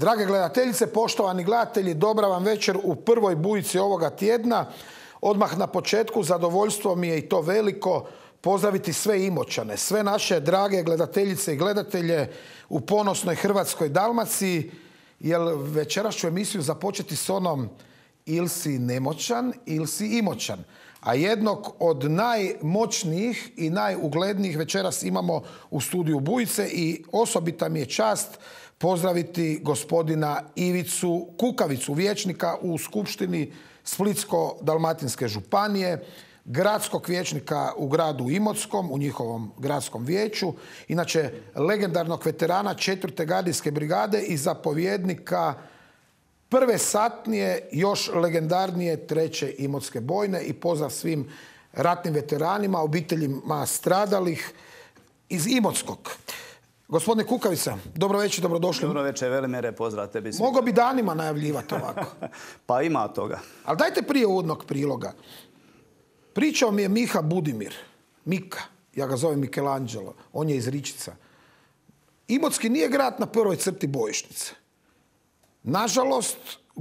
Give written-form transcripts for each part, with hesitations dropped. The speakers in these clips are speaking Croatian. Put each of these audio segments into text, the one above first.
Drage gledateljice, poštovani gledatelji, dobra vam večer u prvoj bujici ovoga tjedna. Odmah na početku zadovoljstvo mi je i to veliko pozdraviti sve Imoćane, sve naše drage gledateljice i gledatelje u ponosnoj Hrvatskoj Dalmaciji, jer večeras ću emisiju započeti s onom ili si nemoćan ili si Imoćan. A jednog od najmoćnijih i najuglednijih večeras imamo u studiju Bujice i osobita mi je čast pozdraviti gospodina Ivicu Kukavicu, vijećnika u Skupštini Splitsko-dalmatinske županije, gradskog vijećnika u gradu Imotskom, u njihovom gradskom vijeću, inače legendarnog veterana 4. gardijske brigade i zapovjednika prve satnije, još legendarnije 3. Imotske bojne, i pozdrav svim ratnim veteranima, obiteljima stradalih iz Imotskog. Gospodine Kukavica, dobro večer, dobrodošli. Dobro večer, Velimire, pozdrav tebi. Mogu bi danima najavljivati ovako. Pa ima toga. Ali dajte prije uvodnog priloga. Pričao mi je Miha Budimir, Mika, ja ga zovem Michelangelo, on je iz Ričica. Imotski nije grad na prvoj crti bojišnice. Nažalost,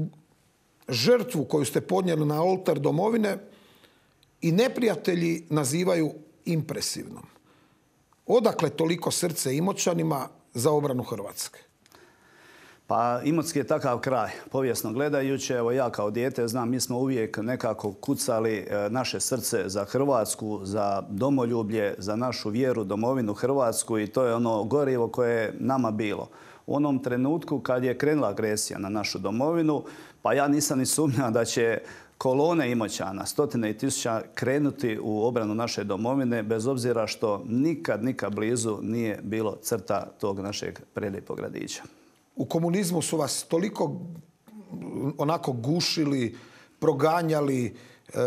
žrtvu koju ste podnijeli na oltar domovine i neprijatelji nazivaju impresivnom. Odakle toliko srce Imoćanima za obranu Hrvatske? Pa Imotski je takav kraj, povijesno gledajući. Evo ja kao dijete znam, mi smo uvijek nekako kucali naše srce za Hrvatsku, za domoljublje, za našu vjeru, domovinu Hrvatsku, i to je ono gorivo koje je nama bilo. U onom trenutku kad je krenula agresija na našu domovinu, pa ja nisam ni sumnjao da će kolone Imoćana, stotine i tisuća, krenuti u obranu naše domovine, bez obzira što nikad blizu nije bilo crta tog našeg prelijepog gradića. U komunizmu su vas toliko onako gušili, proganjali,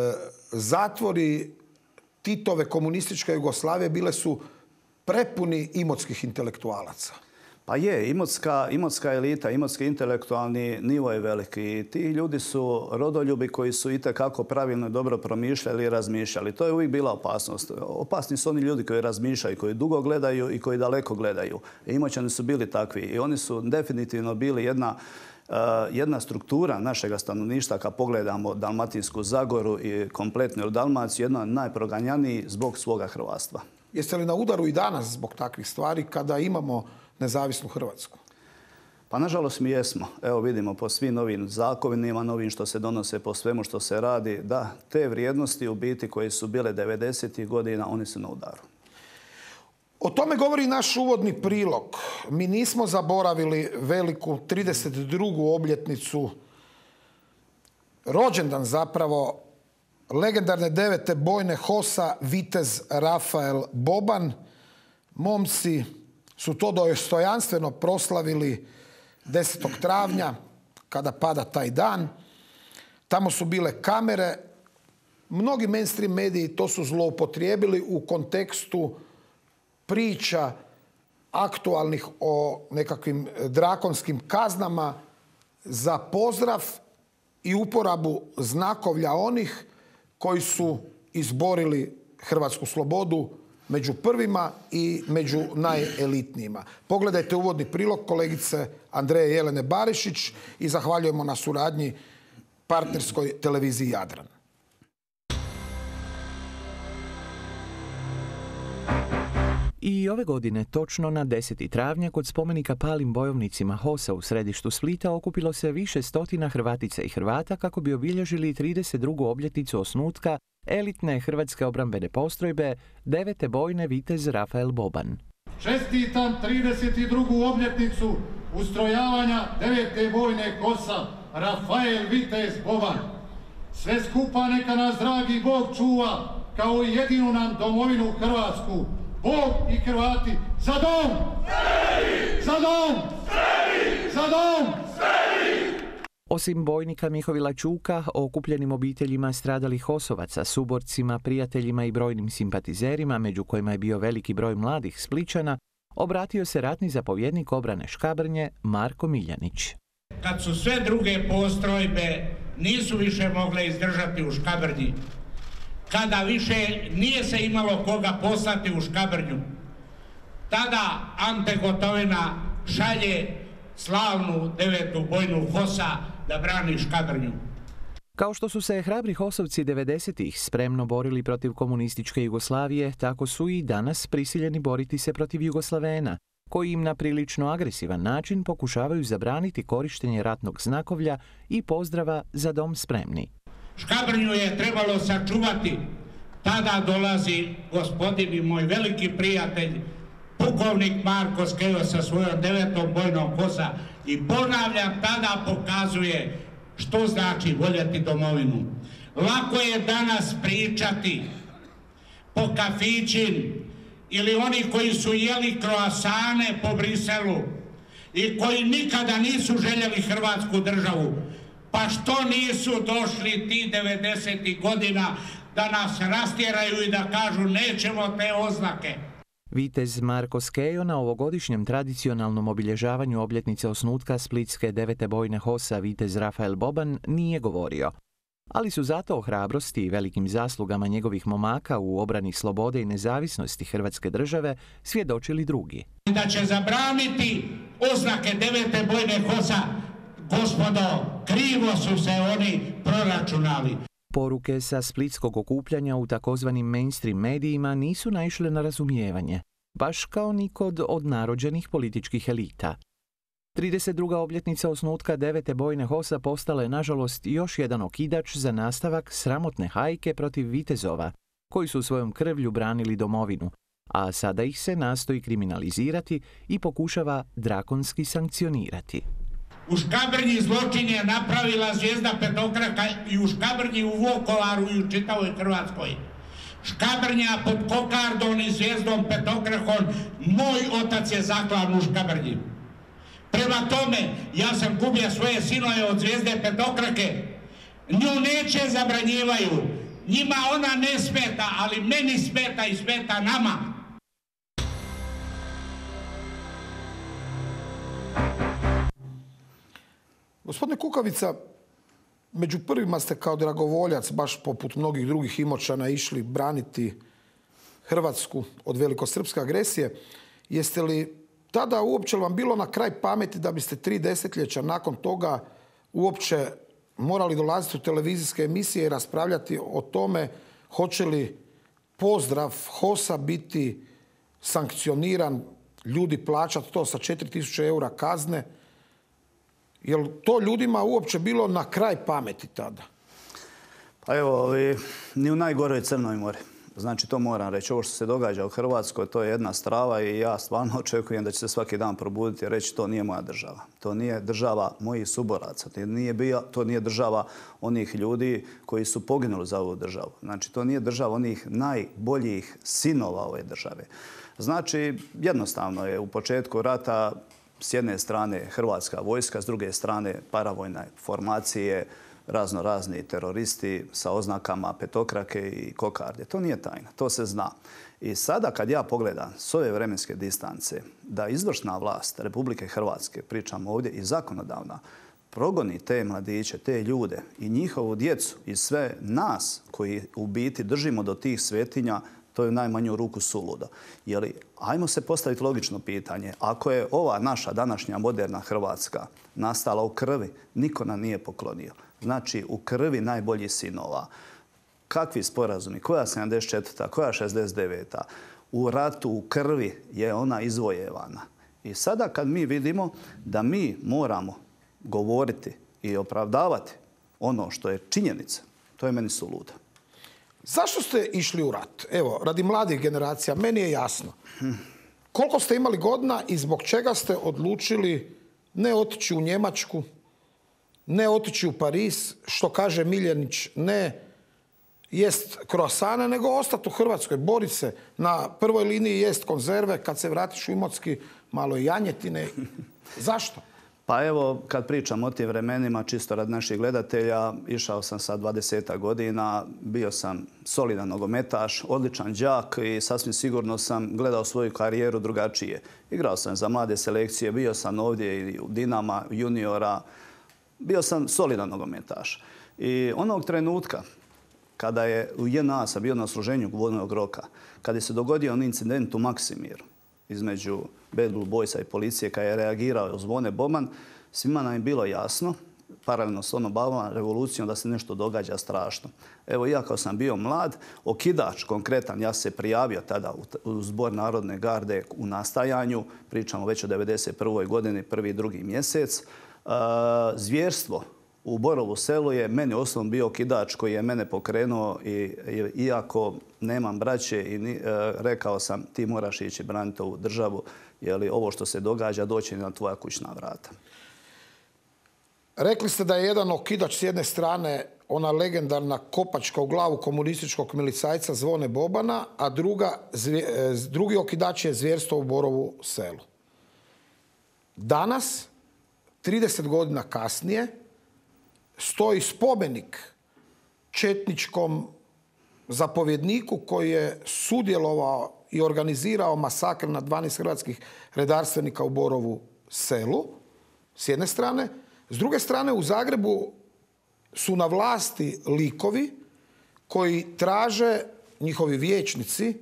zatvori Titove komunističke Jugoslavije bile su prepuni imotskih intelektualaca. Pa je, imotska elita, imotski intelektualni nivo je veliki. I ti ljudi su rodoljubi koji su itekako pravilno i dobro promišljali i razmišljali. To je uvijek bila opasnost. Opasni su oni ljudi koji razmišljaju, koji dugo gledaju i koji daleko gledaju. Imoćani su bili takvi i oni su definitivno bili jedna struktura našega stanovništva. Kad pogledamo Dalmatinsku Zagoru i kompletnu Dalmaciju, jedna od najproganjanijih zbog svoga hrvatstva. Jeste li na udaru i danas zbog takvih stvari kada imamo nezavisnu Hrvatsku? Pa nažalost mi jesmo. Evo vidimo po svim novim zakonima, novim što se donose, po svemu što se radi, da te vrijednosti u biti koje su bile 90. godina, oni su na udaru. O tome govori naš uvodni prilog. Mi nismo zaboravili veliku 32. obljetnicu, rođendan zapravo legendarne 9. bojne HOS-a vitez Rafael Boban. Momci su to dostojanstveno proslavili 10. travnja, kada pada taj dan. Tamo su bile kamere. Mnogi mainstream mediji to su zloupotrijebili u kontekstu priča aktualnih o nekakvim drakonskim kaznama za pozdrav i uporabu znakovlja onih koji su izborili hrvatsku slobodu među prvima i među najelitnijima. Pogledajte uvodni prilog kolegice Andreje Jelene Barišić i zahvaljujemo na suradnji partnerskoj televiziji Jadran. I ove godine, točno na 10. travnja, kod spomenika palim bojovnicima HOS-a u središtu Splita okupilo se više stotina Hrvatica i Hrvata kako bi obilježili 32. obljetnicu osnutka elitne hrvatske obrambene postrojbe 9. bojne vitez Rafael Boban. Čestitam 32. obljetnicu ustrojavanja 9. bojne HOS-a Rafael vitez Boban. Sve skupa neka nas dragi Bog čuva kao i jedinu nam domovinu Hrvatsku. Bog i Hrvati, za dom! Spremi! Za dom! Spremi! Za dom! Spremi! Osim bojnika Mihovila Čuka, okupljenim obiteljima stradalih HOS-ovaca, suborcima, prijateljima i brojnim simpatizerima, među kojima je bio veliki broj mladih Splićana, obratio se ratni zapovjednik obrane Škabrnje Marko Miljanić. Kad su sve druge postrojbe nisu više mogle izdržati u Škabrnji, kada više nije se imalo koga poslati u Škabrnju, tada Ante Gotovina šalje slavnu 9. bojnu HOS-a da brani Škabrnju. Kao što su se hrabri HOS-ovci 90-ih spremno borili protiv komunističke Jugoslavije, tako su i danas prisiljeni boriti se protiv Jugoslavena, koji im na prilično agresivan način pokušavaju zabraniti korištenje ratnog znakovlja i pozdrava za dom spremni. Škabrnju je trebalo sačuvati. Tada dolazi gospodin i moj veliki prijatelj, pukovnik Marko Skejo sa svojom 9. bojnom HOS-a i ponavljam, tada pokazuje što znači voljeti domovinu. Lako je danas pričati po kafićin ili oni koji su jeli kroasane po Briselu i koji nikada nisu željeli Hrvatsku državu. Pa što nisu došli ti 90. godina da nas rastjeraju i da kažu nećemo te oznake? Vitez Marko Skejo na ovogodišnjem tradicionalnom obilježavanju obljetnice osnutka splitske 9. bojne HOS-a vitez Rafael Boban nije govorio. Ali su zato o hrabrosti i velikim zaslugama njegovih momaka u obrani slobode i nezavisnosti Hrvatske države svjedočili drugi. Da će zabraniti oznake 9. bojne HOS-a, gospodo, krivo su se oni proračunali. Poruke sa splitskog okupljanja u takozvanim mainstream medijima nisu naišle na razumijevanje, baš kao ni kod odnarođenih političkih elita. 32. obljetnica osnutka 9. bojne HOS-a postala je, nažalost, još jedan okidač za nastavak sramotne hajke protiv vitezova, koji su svojom krvlju branili domovinu, a sada ih se nastoji kriminalizirati i pokušava drakonski sankcionirati. U Škabrnji zločin je napravila zvijezda petokraka i u Škabrnji, u Vukovaru i u čitavoj Hrvatskoj. Škabrnja pod kokardom i zvijezdom petokrakom, moj otac je zaklan u Škabrnji. Prema tome, ja sam gubio svoje sinove od zvijezde petokrake. Nju neće zabranjivaju. Njima ona ne smeta, ali meni smeta i smeta nama. Gospodine Kukavica, među prvima ste kao dragovoljac, baš poput mnogih drugih Imoćana, išli braniti Hrvatsku od velikosrpske agresije. Jeste li tada uopće vam bilo na kraj pameti da biste 3 desetljeća nakon toga uopće morali dolaziti u televizijske emisije i raspravljati o tome hoće li pozdrav HOS-a biti sankcioniran, ljudi plaćati to sa 4.000 eura kazne? Je li to ljudima uopće bilo na kraj pameti tada? Pa evo, ni u najgoroj Crnoj Mori. Znači, to moram reći. Ovo što se događa u Hrvatskoj, to je jedna strava i ja stvarno očekujem da će se svaki dan probuditi i reći to nije moja država. To nije država mojih suboraca. To nije država onih ljudi koji su poginuli za ovu državu. Znači, to nije država onih najboljih sinova ove države. Znači, jednostavno je u početku rata s jedne strane Hrvatska vojska, s druge strane paravojne formacije, razni teroristi sa oznakama petokrake i kokarde. To nije tajna, to se zna. I sada kad ja pogledam s ove vremenske distance da izvršna vlast Republike Hrvatske, pričamo ovdje i zakonodavna, progoni te mladiće, te ljude i njihovu djecu i sve nas koji u biti držimo do tih svetinja, to je u najmanju ruku suludo. Jer, ajmo se postaviti logično pitanje. Ako je ova naša današnja moderna Hrvatska nastala u krvi, niko nam nije poklonio. Znači, u krvi najboljih sinova. Kakvi sporazumi? Koja 74. Koja 69. U ratu, u krvi je ona izvojevana. I sada kad mi vidimo da mi moramo govoriti i opravdavati ono što je činjenica, to je meni suludo. Zašto ste išli u rat? Evo, radi mladih generacija, meni je jasno. Koliko ste imali godina i zbog čega ste odlučili ne otići u Njemačku, ne otići u Pariz, što kaže Miljenić, ne jest kroasane, nego ostati u Hrvatskoj, boriti se. Na prvoj liniji jest konzerve, kad se vratiš u Imotski, malo i janjetine. Zašto? Pa evo, kad pričam o tim vremenima, čisto rad naših gledatelja, išao sam sa 20 godina, bio sam solidan nogometaš, odličan đak i sasvim sigurno sam gledao svoju karijeru drugačije. Igrao sam za mlade selekcije, bio sam ovdje i u Dinama, juniora, bio sam solidan nogometaš. I onog trenutka, kada je u JNA sam bio na služenju vojnog roka, kada se dogodio on incident u Maksimiru, između Bad Blue Boysa i policije kada je reagirao Zvone Boban, svima nam je bilo jasno, paralelno s onom Balvan revolucijom, da se nešto događa strašno. Evo, ja kao sam bio mlad, okidač konkretan, ja se prijavio tada u Zbor Narodne garde u nastajanju, pričamo već o 1991. godini, prvi i drugi mjesec. Zvjerstvo u Borovu Selu je meni osobno bio okidač koji je mene pokrenuo i iako nemam braće i rekao sam ti moraš ići braniti ovu državu, jer ovo što se događa doći na tvoja kućna vrata. Rekli ste da je jedan okidač s jedne strane ona legendarna kopačka u glavu komunističkog milicajca Zvone Bobana, a drugi okidač je zvjerstvo u Borovu Selu. Danas, 30 godina kasnije, stoji spomenik četničkom zapovjedniku koji je sudjelovao i organizirao masakr na 12 hrvatskih redarstvenika u Borovu Selu, s jedne strane. S druge strane, u Zagrebu su na vlasti likovi koji traže, njihovi vijećnici,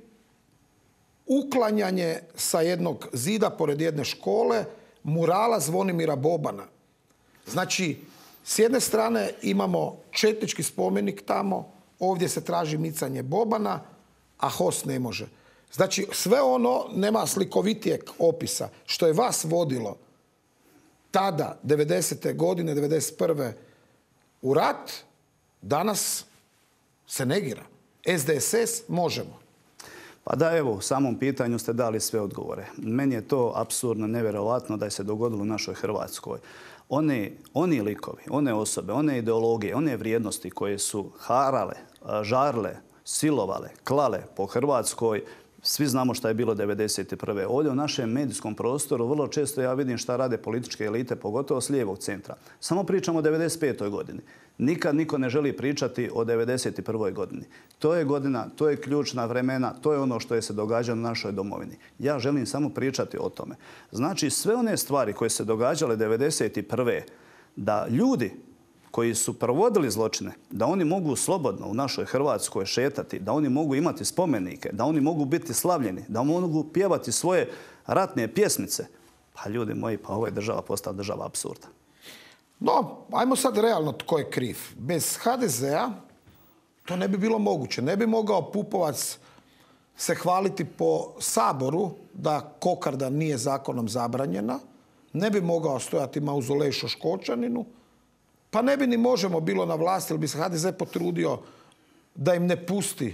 uklanjanje sa jednog zida pored jedne škole murala Zvonimira Bobana. Znači, s jedne strane imamo četnički spomenik tamo, ovdje se traži micanje Bobana, a HOS ne može. Znači, sve ono nema slikovitijeg opisa što je vas vodilo tada, 90. godine, 91. u rat, danas se negira. SDSS možemo. Pa da, evo, u samom pitanju ste dali sve odgovore. Meni je to apsurdno, nevjerovatno da je se dogodilo u našoj Hrvatskoj. Oni likovi, one osobe, one ideologije, one vrijednosti koje su harale, žarle, silovale, klale po Hrvatskoj, svi znamo šta je bilo 1991. Ovdje u našem medijskom prostoru vrlo često ja vidim šta rade političke elite, pogotovo s lijevog centra. Samo pričamo o 1995. godini. Nikad niko ne želi pričati o 1991. godini. To je godina, to je ključna vremena, to je ono što je se događalo u našoj domovini. Ja želim samo pričati o tome. Znači, sve one stvari koje se događale 1991. da ljudi koji su provodili zločine, da oni mogu slobodno u našoj Hrvatskoj šetati, da oni mogu imati spomenike, da oni mogu biti slavljeni, da mogu pjevati svoje ratne pjesmice. Pa ljudi moji, pa ovo je država postala država apsurda. No, ajmo sad realno tko je kriv. Bez HDZ-a to ne bi bilo moguće. Ne bi mogao Pupovac se hvaliti po Saboru da kokarda nije zakonom zabranjena. Ne bi mogao stojati mauzolej Šoškočaninu. Pa ne bi ni Možemo bilo na vlasti, jer bi se HDZ potrudio da im ne pusti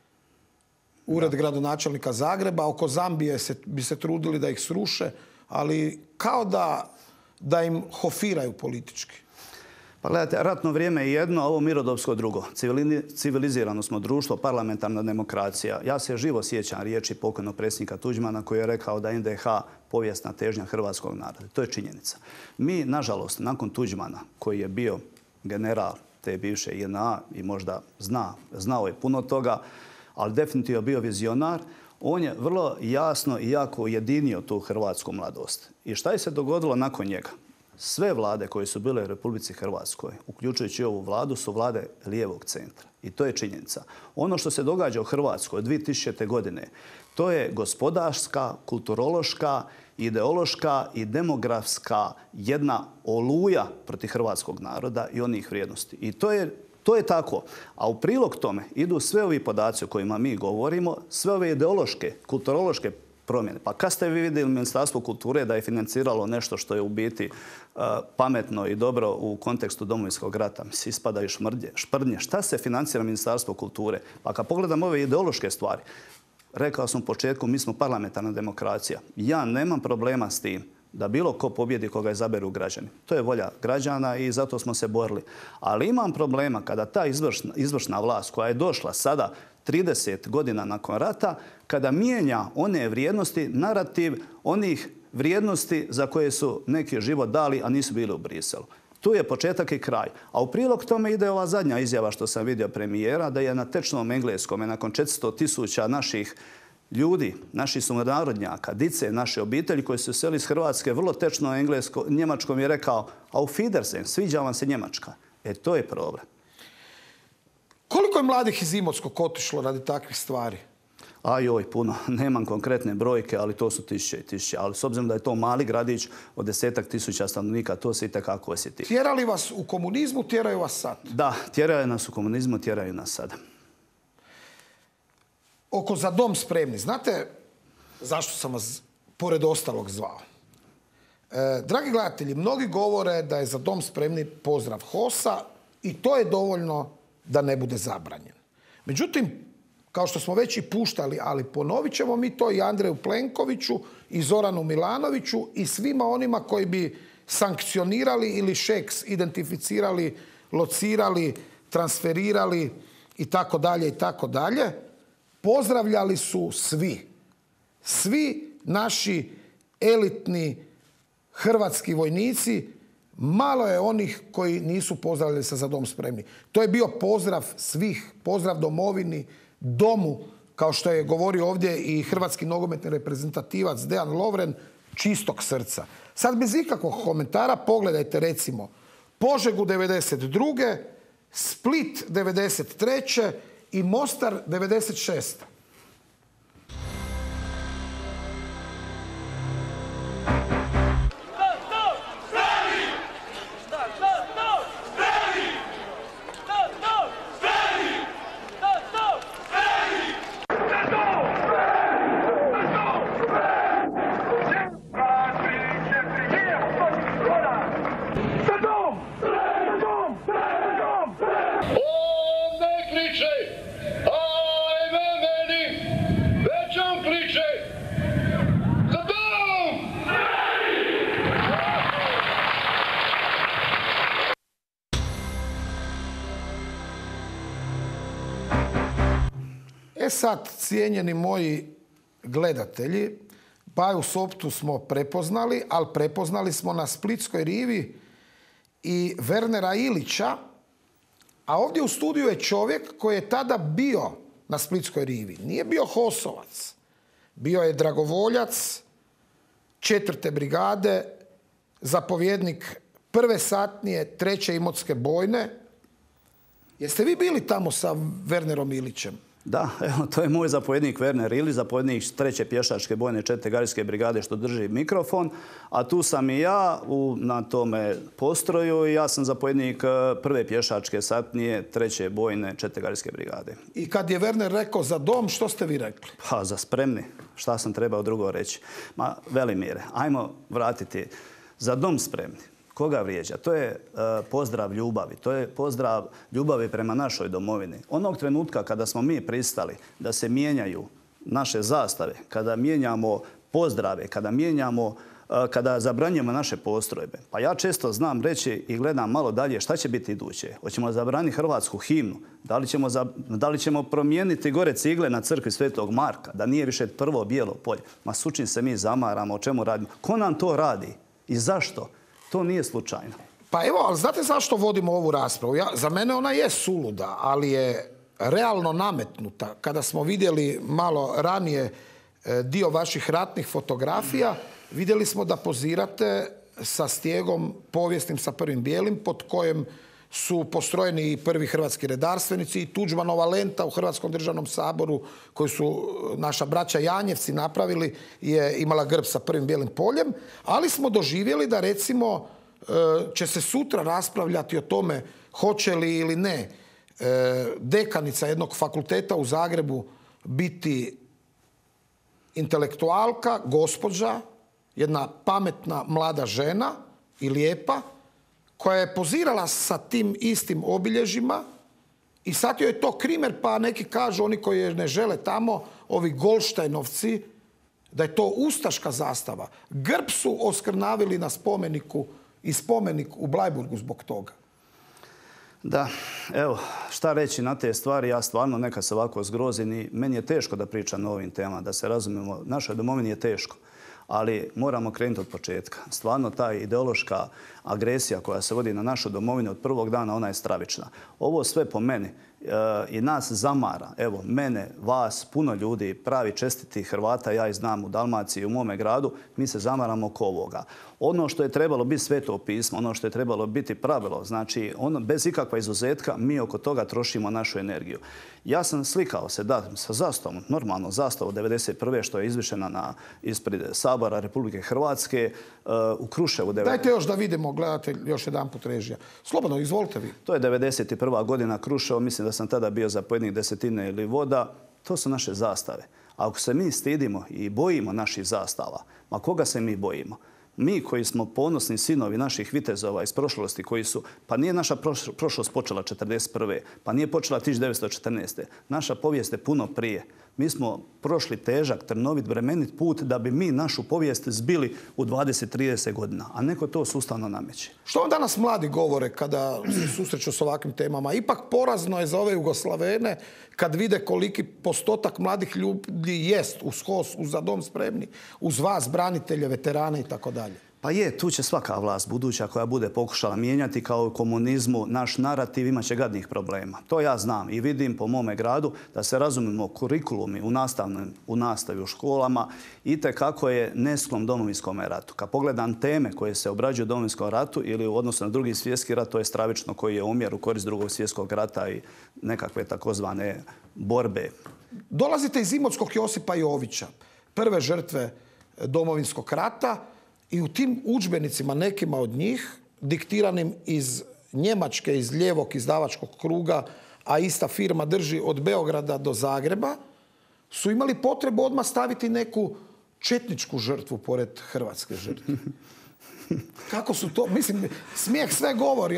ured gradonačelnika Zagreba. Oko Zambije bi se trudili da ih sruše, ali kao da im hofiraju politički. Pa gledajte, ratno vrijeme je jedno, a ovo mirnodopsko drugo. Civilizirano smo društvo, parlamentarna demokracija. Ja se živo sjećam riječi pokojnog predsjednika Tuđmana koji je rekao da NDH povijesna težnja hrvatskog naroda. To je činjenica. Mi, nažalost, nakon Tuđmana, koji je bio general te bivše JNA i možda znao je puno toga, ali definitivno bio vizionar, on je vrlo jasno i jako ujedinio tu hrvatsku mladost. I šta je se dogodilo nakon njega? Sve vlade koje su bile u Republici Hrvatskoj, uključujući ovu vladu, su vlade lijevog centra. I to je činjenica. Ono što se događa u Hrvatskoj 2000. godine, to je gospodarska, kulturološka, ideološka i demografska jedna oluja protiv hrvatskog naroda i onih vrijednosti. I to je tako. A u prilog tome idu sve ovi podaci o kojima mi govorimo, sve ove ideološke, kulturološke promjene. Pa kad ste vi vidjeli Ministarstvo kulture da je financiralo nešto što je u biti pametno i dobro u kontekstu Domovinskog rata? Mislim, ispadaju šprdnje. Šta se financira Ministarstvo kulture? Pa kad pogledam ove ideološke stvari, rekao sam u početku, mi smo parlamentarna demokracija. Ja nemam problema s tim da bilo ko pobjedi koga izaberu građani. To je volja građana i zato smo se borili. Ali imam problema kada ta izvršna vlast koja je došla sada 30 godina nakon rata, kada mijenja one vrijednosti, narativ onih vrijednosti za koje su neki život dali, a nisu bili u Briselu. Tu je početak i kraj. A u prilog tome ide ova zadnja izjava što sam vidio premijera, da je na tečnom engleskome nakon 400.000 naših ljudi, naših sunarodnjaka, dice, naše obitelji koji su seli iz Hrvatske, vrlo tečno njemačkom je rekao auf Wiedersehen, sviđa vam se Njemačka. To je problem. Koliko je mladih iz Imotskog otišlo radi takvih stvari? Joj, puno. Nemam konkretne brojke, ali to su tisuće i tisuće. Ali s obzirom da je to mali gradić od 10.000 stanovnika, to se itekako osjeti. Tjerali vas u komunizmu, tjeraju vas sad? Da, tjeraju nas u komunizmu, tjeraju nas sada. Oko Za dom spremni. Znate zašto sam vas pored ostalog zvao? Dragi gledatelji, mnogi govore da je Za dom spremni pozdrav HOS-a i to je dovoljno da ne bude zabranjen. Međutim, kao što smo već i puštali, ali ponovit ćemo mi to i Andreju Plenkoviću i Zoranu Milanoviću i svima onima koji bi sankcionirali ili Šeks identificirali, locirali, transferirali i tako dalje i tako dalje. Pozdravljali su svi. Svi naši elitni hrvatski vojnici, malo je onih koji nisu pozdravljali sa Za dom spremni. To je bio pozdrav svih, pozdrav domovini, domu, kao što je govorio ovdje i hrvatski nogometni reprezentativac Dejan Lovren, čistog srca. Sad bez ikakvog komentara pogledajte recimo Požegu 92. Split 93. i Mostar 96. Sad, cijenjeni moji gledatelji, Baju Soptu smo prepoznali, ali prepoznali smo na Splitskoj rivi i Wernera Ilića, a ovdje u studiju je čovjek koji je tada bio na Splitskoj rivi. Nije bio HOS-ovac, bio je dragovoljac 4. brigade, zapovjednik 1. satnije 3. Imotske bojne. Jeste vi bili tamo sa Wernerom Ilićem? Da, evo, to je moj zapovjednik Werner Ilić, zapovjednik 3. pješačke bojne 4. gardijske brigade što drži mikrofon, a tu sam i ja na tome postroju i ja sam zapovjednik 1. pješačke satnije 3. bojne 4. gardijske brigade. I kad je Werner rekao Za dom, što ste vi rekli? Pa, za spremni. Šta sam trebao drugo reći? Ma, Velimire, ajmo vratiti. Za dom spremni. Koga vrijeđa? To je pozdrav ljubavi. To je pozdrav ljubavi prema našoj domovini. Onog trenutka kada smo mi pristali da se mijenjaju naše zastave, kada mijenjamo pozdrave, kada zabranjujemo naše postrojbe. Pa ja često znam reći i gledam malo dalje šta će biti iduće. Hoćemo zabraniti hrvatsku himnu? Da li ćemo promijeniti gore cigle na crkvi Svetog Marka? Da nije više prvo bijelo polje? Ma sučin se mi zamaramo, o čemu radimo? Ko nam to radi? I zašto? To nije slučajno. Pa evo, ali znate zašto vodimo ovu raspravu? Za mene ona je suluda, ali je realno nametnuta. Kada smo vidjeli malo ranije dio vaših ratnih fotografija, vidjeli smo da pozirate sa stijegom povijesnim sa prvim bijelim, pod kojem su postrojeni i prvi hrvatski redarstvenici i Tuđmanova lenta u Hrvatskom državnom saboru koju su naša braća Janjevci napravili je imala grb sa prvim bijelim poljem, ali smo doživjeli da recimo će se sutra raspravljati o tome hoće li ili ne dekanica jednog fakulteta u Zagrebu biti intelektualka, gospođa, jedna pametna mlada žena i lijepa, koja je pozirala sa tim istim obilježjima i sad joj je to krimer, pa neki kažu, oni koji je ne žele tamo, ovi Golštajnovci, da je to ustaška zastava. Grb su oskrnavili na spomeniku i spomenik u Blajburgu zbog toga. Da, evo, šta reći na te stvari, ja stvarno nekad se ovako zgrozim i meni je teško da pričam o ovim temama, da se razumijemo, našoj domovini je teško. Ali moramo krenuti od početka. Stvarno ta ideološka agresija koja se vodi na našu domovinu od prvog dana, ona je stravična. Ovo sve po meni i nas zamara. Evo, mene, vas, puno ljudi, pravi čestiti Hrvata, ja ih znam u Dalmaciji, u mome gradu, mi se zamaramo oko ovoga. Ono što je trebalo biti sveto pismo, ono što je trebalo biti pravilo, znači bez ikakva izuzetka mi oko toga trošimo našu energiju. Ja sam slikao se, da, sa zastavom, normalno zastavu 1991. što je izvišena ispred Sabora Republike Hrvatske u Kruševu. Dajte još da vidimo, gledate još jedan put režija. Slobodno, izvolite vi. To je 1991. godina Kruševo, mislim da sam tada bio zapovjednik desetine ili voda. To su naše zastave. A ako se mi stidimo i bojimo naših zastava, ma koga se mi bojimo? Mi koji smo ponosni sinovi naših vitezova iz prošlosti koji su, pa nije naša prošlost počela 1941. Pa nije počela 1914. Naša povijest je puno prije. Mi smo prošli težak, trnovit, bremenit put da bi mi našu povijest zbili u 20-30 godina. A neko to sustavno nameće. Što vam danas mladi govore kada se susreću s ovakvim temama? Ipak porazno je za ove Jugoslavene kad vide koliki postotak mladih ljudi jest uz HOS, uz Za dom spremni, uz vas, branitelje, veterane i tako dalje. Pa je, tu će svaka vlast buduća koja bude pokušala mijenjati kao u komunizmu naš narativ imat će gadnih problema. To ja znam i vidim po mome gradu da se razumimo kurikulumi u nastavi u školama itekako je nesklon Domovinskom ratu. Kad pogledam teme koje se obrađuju u Domovinskom ratu ili u odnosu na Drugi svjetski rat, to je stravično koji je omjer u korist Drugog svjetskog rata i nekakve takozvane borbe. Dolazite iz Imotskog Josipa Jovića, prve žrtve Domovinskog rata. I u tim udžbenicima, nekima od njih, diktiranim iz Njemačke, iz lijevog izdavačkog kruga, a ista firma drži od Beograda do Zagreba, su imali potrebu odmah staviti neku četničku žrtvu pored hrvatske žrtve. Kako su to? Mislim, smijeh sve govori,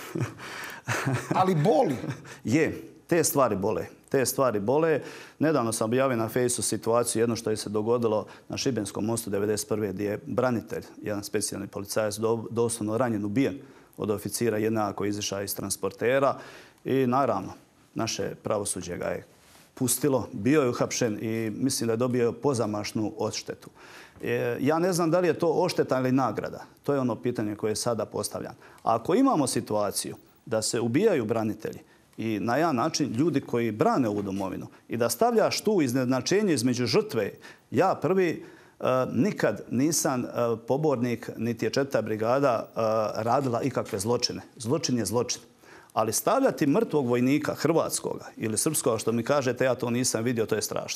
ali boli. Je, te stvari bole. Te stvari bole. Nedavno sam objavio na Fejsu situaciju, jedno što je se dogodilo na Šibenskom mostu 1991. gdje je branitelj, jedan specijalni policajac, doslovno ranjen, ubijen od oficira jednako izišao iz transportera. I naravno, naše pravosuđe ga je pustilo, bio je uhapšen i mislim da je dobio pozamašnu odštetu. Ja ne znam da li je to odšteta ili nagrada. To je ono pitanje koje sada postavljam. A ako imamo situaciju da se ubijaju branitelji, i na jedan način ljudi koji brane ovu domovinu i da stavljaš tu iznenačenje između žrtve. Ja prvi nikad nisam pobornik, niti je 4. brigada radila ikakve zločine. Zločin je zločin. Ali stavljati mrtvog vojnika, hrvatskoga ili srpskoga, što mi kažete, ja to nisam vidio, to je strašno.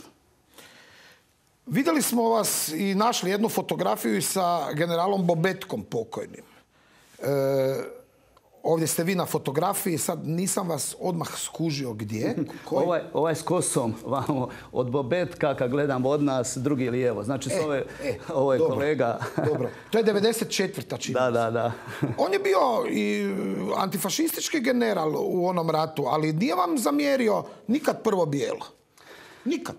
Vidjeli smo vas i našli jednu fotografiju sa generalom Bobetkom pokojnim. Ovdje ste vi na fotografiji, sad nisam vas odmah skužio gdje. Ovaj s kosom, vamo, od Bobetka, kad gledam od nas, drugi lijevo. Znači, ovo je kolega. Dobro, to je 94. čini. Da. On je bio i antifašistički general u onom ratu, ali nije vam zamjerio nikad prvo bijelo. Nikad.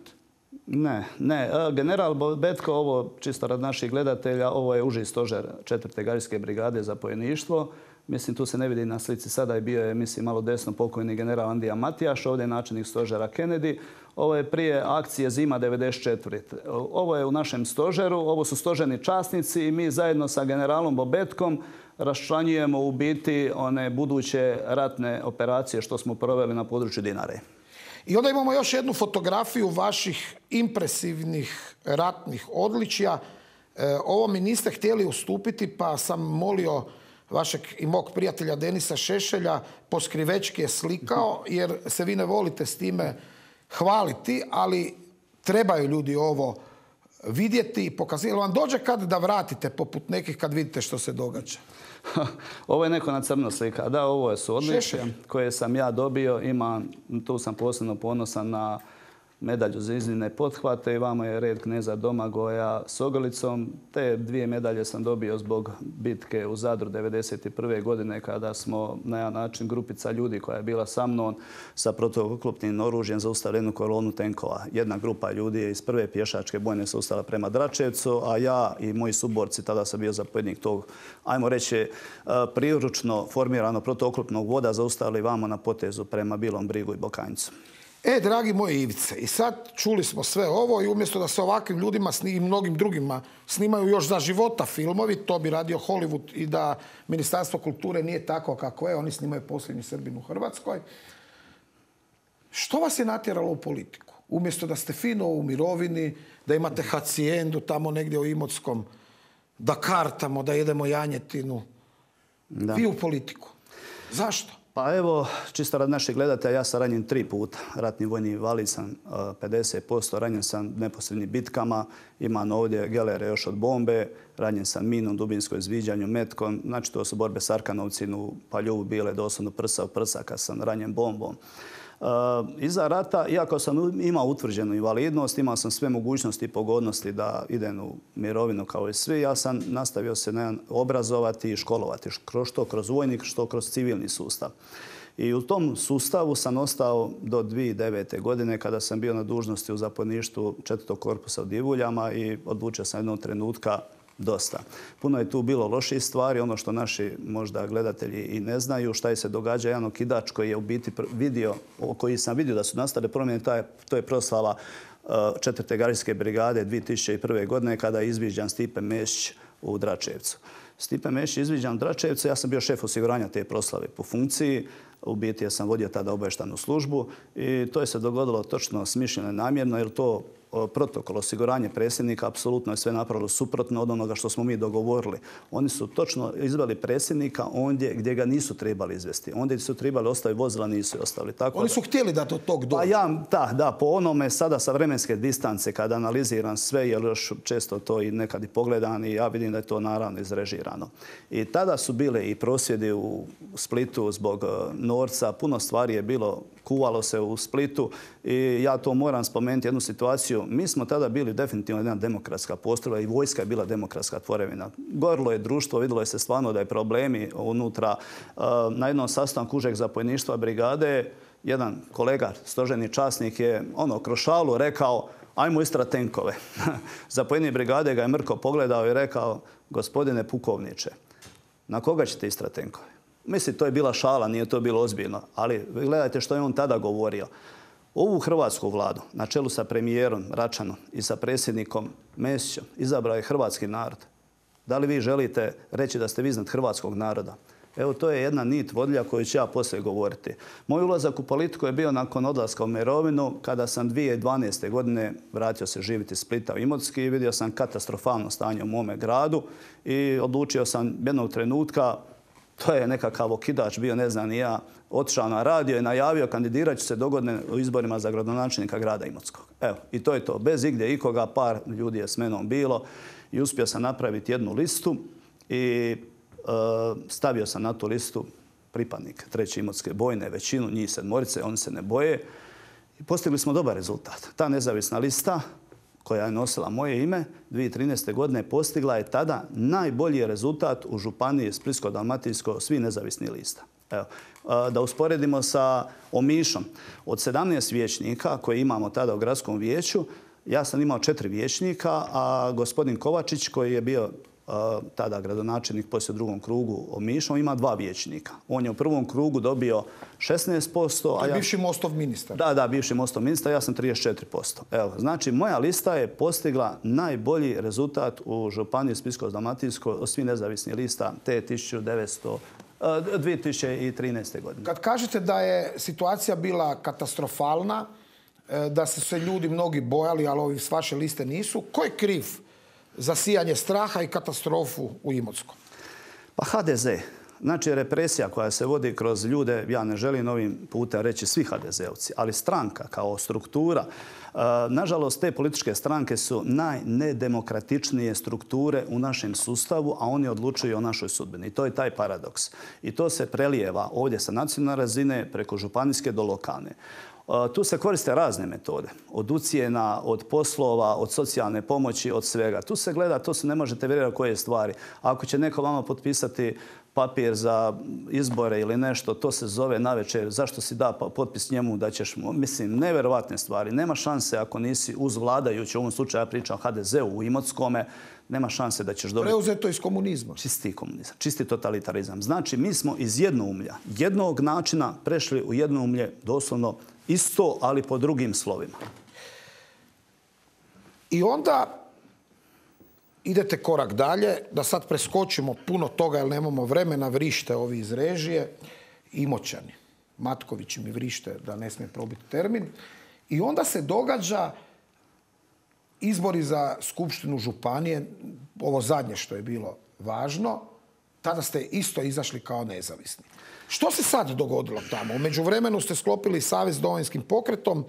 Ne. General Bobetko, ovo čisto rad naših gledatelja, ovo je uži stožer 4. gardijske brigade zapovjedništvo. Mislim, tu se ne vidi na slici. Sada je bio, mislim, malo desno pokojni general Andija Matijaš. Ovdje je načelnik stožera Kennedy. Ovo je prije akcije Zima 94. Ovo je u našem stožeru. Ovo su stožerni časnici i mi zajedno sa generalom Bobetkom raščlanjujemo u biti one buduće ratne operacije što smo proveli na području Dinare. I onda imamo još jednu fotografiju vaših impresivnih ratnih odličja. Ovo mi niste htjeli ustupiti, pa sam molio vašeg i mog prijatelja Denisa Šešelja, poskrivečki je slikao, jer se vi ne volite s time hvaliti, ali trebaju ljudi ovo vidjeti i pokazati. Jel vam dođe kad da vratite poput nekih kad vidite što se događa? Ovo je neko na crno slika. Da, ovo su odličja koje sam ja dobio. Tu sam posebno ponosan na medalju za iznimne pothvate i vamo je red kneza Domagoja s ogolicom. Te 2 medalje sam dobio zbog bitke u Zadru 1991. godine kada smo na jedan način grupica ljudi koja je bila sa mnom sa protuoklopnim oružjem zaustavili jednu kolonu tenkova. Jedna grupa ljudi je iz 1. pješačke bojne se ustala prema Dračevcu, a ja i moji suborci, tada sam bio zapovjednik tog, ajmo reći, priručno formirano protuoklopnog voda, zaustavili vamo na potezu prema Bilom Brigu i Bokanjcu. Dragi moji Ivice, i sad čuli smo sve ovo i umjesto da se ovakvim ljudima i mnogim drugima snimaju još za života filmovi, to bi radio Hollywood i da Ministarstvo kulture nije tako kako je, oni snimaju Posljednji Srbin u Hrvatskoj. Što vas je natjeralo u politiku? Umjesto da ste fino u mirovini, da imate hacijendu tamo negdje u Imotskom, da kartamo, da jedemo janjetinu. Da. Vi u politiku. Zašto? Pa evo, čisto rad naših gledatelja, ja sam ranjen 3 puta. Ratni vojni invalid sam 50%, ranjen sam neposrednim bitkama, imam ovdje gelere još od bombe, ranjen sam minom, dubinsko izviđanju, metkom. Znači to su borbe s Arkanovcinu, Paljuvu bile doslovno prsa u prsa kad sam ranjen bombom. Iza rata, iako sam imao utvrđenu invalidnost, imao sam sve mogućnosti i pogodnosti da idem u mirovinu kao i svi, ja sam nastavio se obrazovati i školovati, što kroz vojnik, što kroz civilni sustav. I u tom sustavu sam ostao do 2009. godine kada sam bio na dužnosti u zapovjedništvu 4. korpusa u Divuljama i odlučio sam jednog trenutka dosta. Puno je tu bilo loših stvari, ono što naši možda gledatelji i ne znaju, šta je se događa. Jedan okidač koji je u biti vidio, koji sam vidio da su nastale promjene, to je proslava 4. gardijske brigade 2001. godine kada je izviđan Stipe Mesić u Dračevcu. Stipe Mesić je izviđan u Dračevcu, ja sam bio šef osiguranja te proslave po funkciji. U biti ja sam vodio tada obavještajnu službu i to je se dogodilo točno smišljeno i namjerno jer to protokol osiguranje predsjednika apsolutno je sve napravilo suprotno od onoga što smo mi dogovorili. Oni su točno izveli predsjednika ondje gdje ga nisu trebali izvesti. Ondje su trebali ostaviti vozila, nisu je ostavili. Oni su htjeli da do tog dođe. Da, po onome sada sa vremenske distance kada analiziram sve, jer još često to i nekad i pogledam i ja vidim da je to naravno izrežirano. I tada su bile i prosvjedi u Splitu zbog Norca, puno stvari je bilo, kuvalo se u Splitu i ja to moram spomenuti jednu situaciju. Mi smo tada bili definitivno jedna demokratska postrojba i vojska je bila demokratska tvorevina. Gorilo je društvo, vidjelo je se stvarno da je problemi unutra. Na jednom sastanku užeg zapovjedništva brigade jedan kolega, stožerni časnik je kroz šalu rekao ajmo istrat tenkove. Zapovjednik brigade ga je mrko pogledao i rekao gospodine pukovniče, na koga ćete istrat tenkove? Mislim, to je bila šala, nije to bilo ozbiljno. Ali gledajte što je on tada govorio. Ovu hrvatsku vladu, na čelu sa premijerom Račanom i sa predsjednikom Mesićem, izabrao je hrvatski narod. Da li vi želite reći da ste vi iznad hrvatskog naroda? Evo, to je jedna nit vodilja koju ću ja poslije govoriti. Moj ulazak u politiku je bio nakon odlaska u mirovinu, kada sam 2012. godine vratio se živjeti iz Splita u Imotski i vidio sam katastrofalno stanje u mome gradu i odlučio sam jednog trenutka, to je nekakav okidač bio, ne znam ni ja, otišao na radio i najavio kandidirat ću se dogodine u izborima za gradonačelnika grada Imotskog. Evo, i to je to. Bez igdje ikoga, par ljudi je s menom bilo i uspio sam napraviti jednu listu i stavio sam na tu listu pripadnike 3. Imotske bojne, većinu, njih 7, oni se ne boje. I postigli smo dobar rezultat. Ta nezavisna lista koja je nosila moje ime, 2013. godine postigla je tada najbolji rezultat u županiji Splitsko-dalmatinsko svih nezavisnih lista. Evo, da usporedimo sa Omišom. Od 17 vijećnika koje imamo tada u gradskom vijeću, ja sam imao 4 vijećnika, a gospodin Kovačić koji je bio tada gradonačelnik poslije u drugom krugu Omiša, on ima 2 vijećnika. On je u prvom krugu dobio 16%. To je bivši Mostov ministar. Da, bivši Mostov ministar, ja sam 34%. Evo, znači, moja lista je postigla najbolji rezultat u županiji Splitsko-dalmatinskoj od svih nezavisnih lista te 2013. godine. Kad kažete da je situacija bila katastrofalna, da su se ljudi mnogi bojali, ali ovi s vaše liste nisu, ko je kriv za sijanje straha i katastrofu u Imotskom? Pa HDZ. Znači represija koja se vodi kroz ljude, ja ne želim ovim putem reći svi HDZ-ovci, ali stranka kao struktura. Nažalost, te političke stranke su najnedemokratičnije strukture u našem sustavu, a oni odlučuju o našoj sudbini. I to je taj paradoks. I to se prelijeva ovdje sa nacionalne razine preko županijske do lokalne. Tu se koriste razne metode. Od ucjena, od poslova, od socijalne pomoći, od svega. Tu se gleda, to se ne možete vjerovati koje stvari. Ako će neko vama potpisati papir za izbore ili nešto, to se zove navečer. Zašto si da potpis njemu da ćeš... Mislim, nevjerovatne stvari. Nema šanse ako nisi uz vladajući, u ovom slučaju ja pričam o HDZ-u u Imotskome, nema šanse da ćeš dobiti... Preuzeto iz komunizma. Čisti komunizam, čisti totalitarizam. Znači, mi smo iz jednoumlja, jednog načina prešli u jednoumlje doslovno isto, ali po drugim slovima. I onda idete korak dalje, da sad preskočimo puno toga jer nemamo vremena, vrište ovi iz režije, Imoćani. Matković mi vrište da ne smije probiti termin. I onda se događa izbori za skupštinu županije, ovo zadnje što je bilo važno, tada ste isto izašli kao nezavisni. Što se sad dogodilo tamo? U međuvremenu ste sklopili savez s Domovinskim pokretom,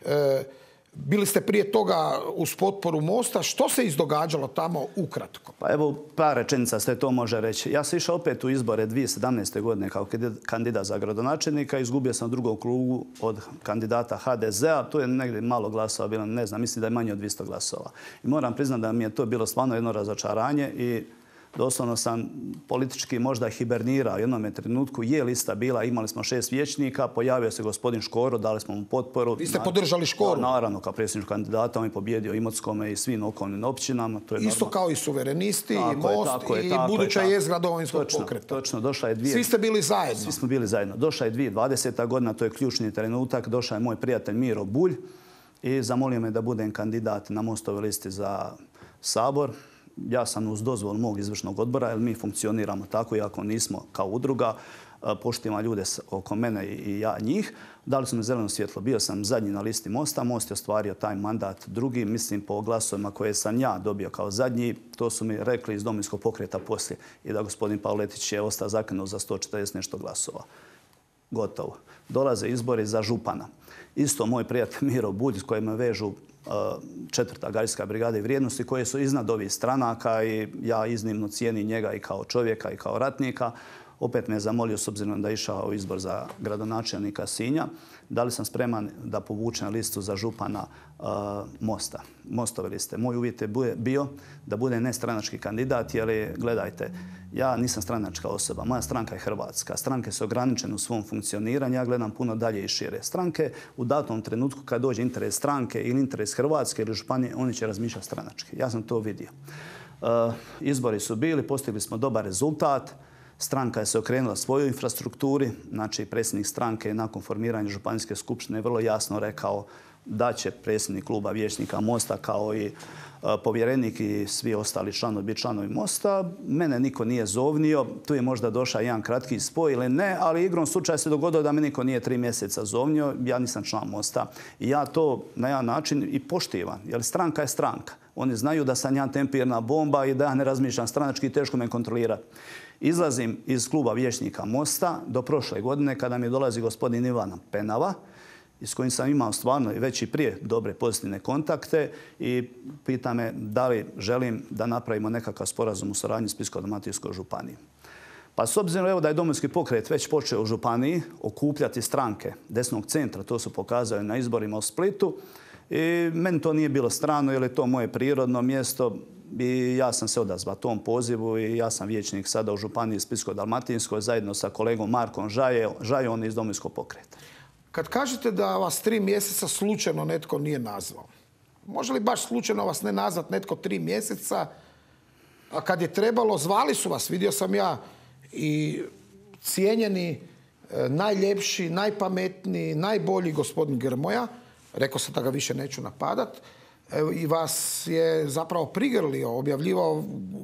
bili ste prije toga uz potporu Mosta. Što se izdogađalo tamo ukratko? Pa evo, par rečenica se to može reći. Ja sam išao opet u izbore 2017. godine kao kandidat za gradonačelnika. Izgubio sam u drugom krugu od kandidata HDZ-a. Tu je negdje malo glasova bilo, ne znam, mislim da je manje od 200 glasova. I moram priznati da mi je to bilo stvarno jedno razočaranje i doslovno sam politički možda hibernirao u jednom trenutku. Je lista bila, imali smo 6 vijećnika, pojavio se gospodin Škoro, dali smo mu potporu. Vi ste podržali Škoru? Naravno, kao predsjedničkog kandidata, on je pobjedio Imotskome i svim okolnim općinama. To je isto normalno. Kao i suverenisti, i Most, i buduća jezgra Domovinskog pokreta. Točno, došla je Svi ste bili zajedno? Svi smo bili zajedno. Došla je 2020. godina, to je ključni trenutak. Došao je moj prijatelj Miro Bulj i zamolio me da budem kandidat na Mostovoj listi za Sabor. Ja sam uz dozvolu mog izvršnog odbora, jer mi funkcioniramo tako, iako nismo kao udruga, poštivamo ljude oko mene i ja njih. Dali su mi zeleno svjetlo. Bio sam zadnji na listi Mosta. Most je ostvario taj mandat drugi, mislim po glasovima koje sam ja dobio kao zadnji. To su mi rekli iz Domovinskog pokreta poslije i da gospodin Pavletić je ostao zakinut za 140 nešto glasova. Gotovo. Dolaze izbori za župana. Isto moj prijatelj Miro Bulj s kojim me vežu 4. gardijska brigada i vrijednosti koje su iznad ovih stranaka i ja iznimno cijenim njega i kao čovjeka i kao ratnika. Opet me zamolio, s obzirom da je išao izbor za gradonačelnika Sinja, da li sam spreman da povučem listu za župana Mosta, Mostove liste. Moj uvjet je bio da bude nestranački kandidat, jer gledajte, ja nisam stranačka osoba, moja stranka je hrvatska. Stranke su ograničene u svom funkcioniranju, ja gledam puno dalje i šire. Stranke u datom trenutku kad dođe interes stranke ili interes Hrvatske ili županije, oni će razmišljati stranački. Ja sam to vidio. Izbori su bili, postigli smo dobar rezultat. Stranka je se okrenula svojoj infrastrukturi. Znači, predsjednik stranke je nakon formiranja županijske skupštine vrlo jasno rekao da će predsjednik kluba vijećnika Mosta kao i povjerenik i svi ostali članovi biti članovi Mosta. Mene niko nije zovnio. Tu je možda došao jedan kratki spoj ili ne, ali igrom slučaja se dogodilo da me niko nije 3 mjeseca zovnio. Ja nisam član Mosta. I ja to na jedan način i poštivam, jer stranka je stranka. Oni znaju da sam ja tempirna bomba i da ja ne razmišljam stranački i teško me kontrolirati. Izlazim iz kluba vijećnika Mosta do prošle godine kada mi dolazi gospodin Ivan Penava, s kojim sam imao stvarno i već i prije dobre pozitivne kontakte i pita me da li želim da napravimo nekakav sporazum u suradnji s Splitsko-dalmatinskoj županiji. Pa s obzirom evo da je Domovinski pokret već počeo u županiji okupljati stranke desnog centra, to su pokazali na izborima u Splitu, i meni to nije bilo strano jer je to moje prirodno mjesto i ja sam se odazvao tom pozivu i ja sam vijećnik sada u županiji Splitsko-dalmatinskoj zajedno sa kolegom Markom Žajom iz Domovinskog pokreta. Kad kažete da vas 3 mjeseca slučajno netko nije nazvao, može li baš slučajno vas ne nazvat netko 3 mjeseca, a kad je trebalo zvali su vas, vidio sam ja, i cijenjeni, najljepši, najpametniji, najbolji gospodin Grmoja, rekao sam da ga više neću napadat, i vas je zapravo prigrlio, objavljivao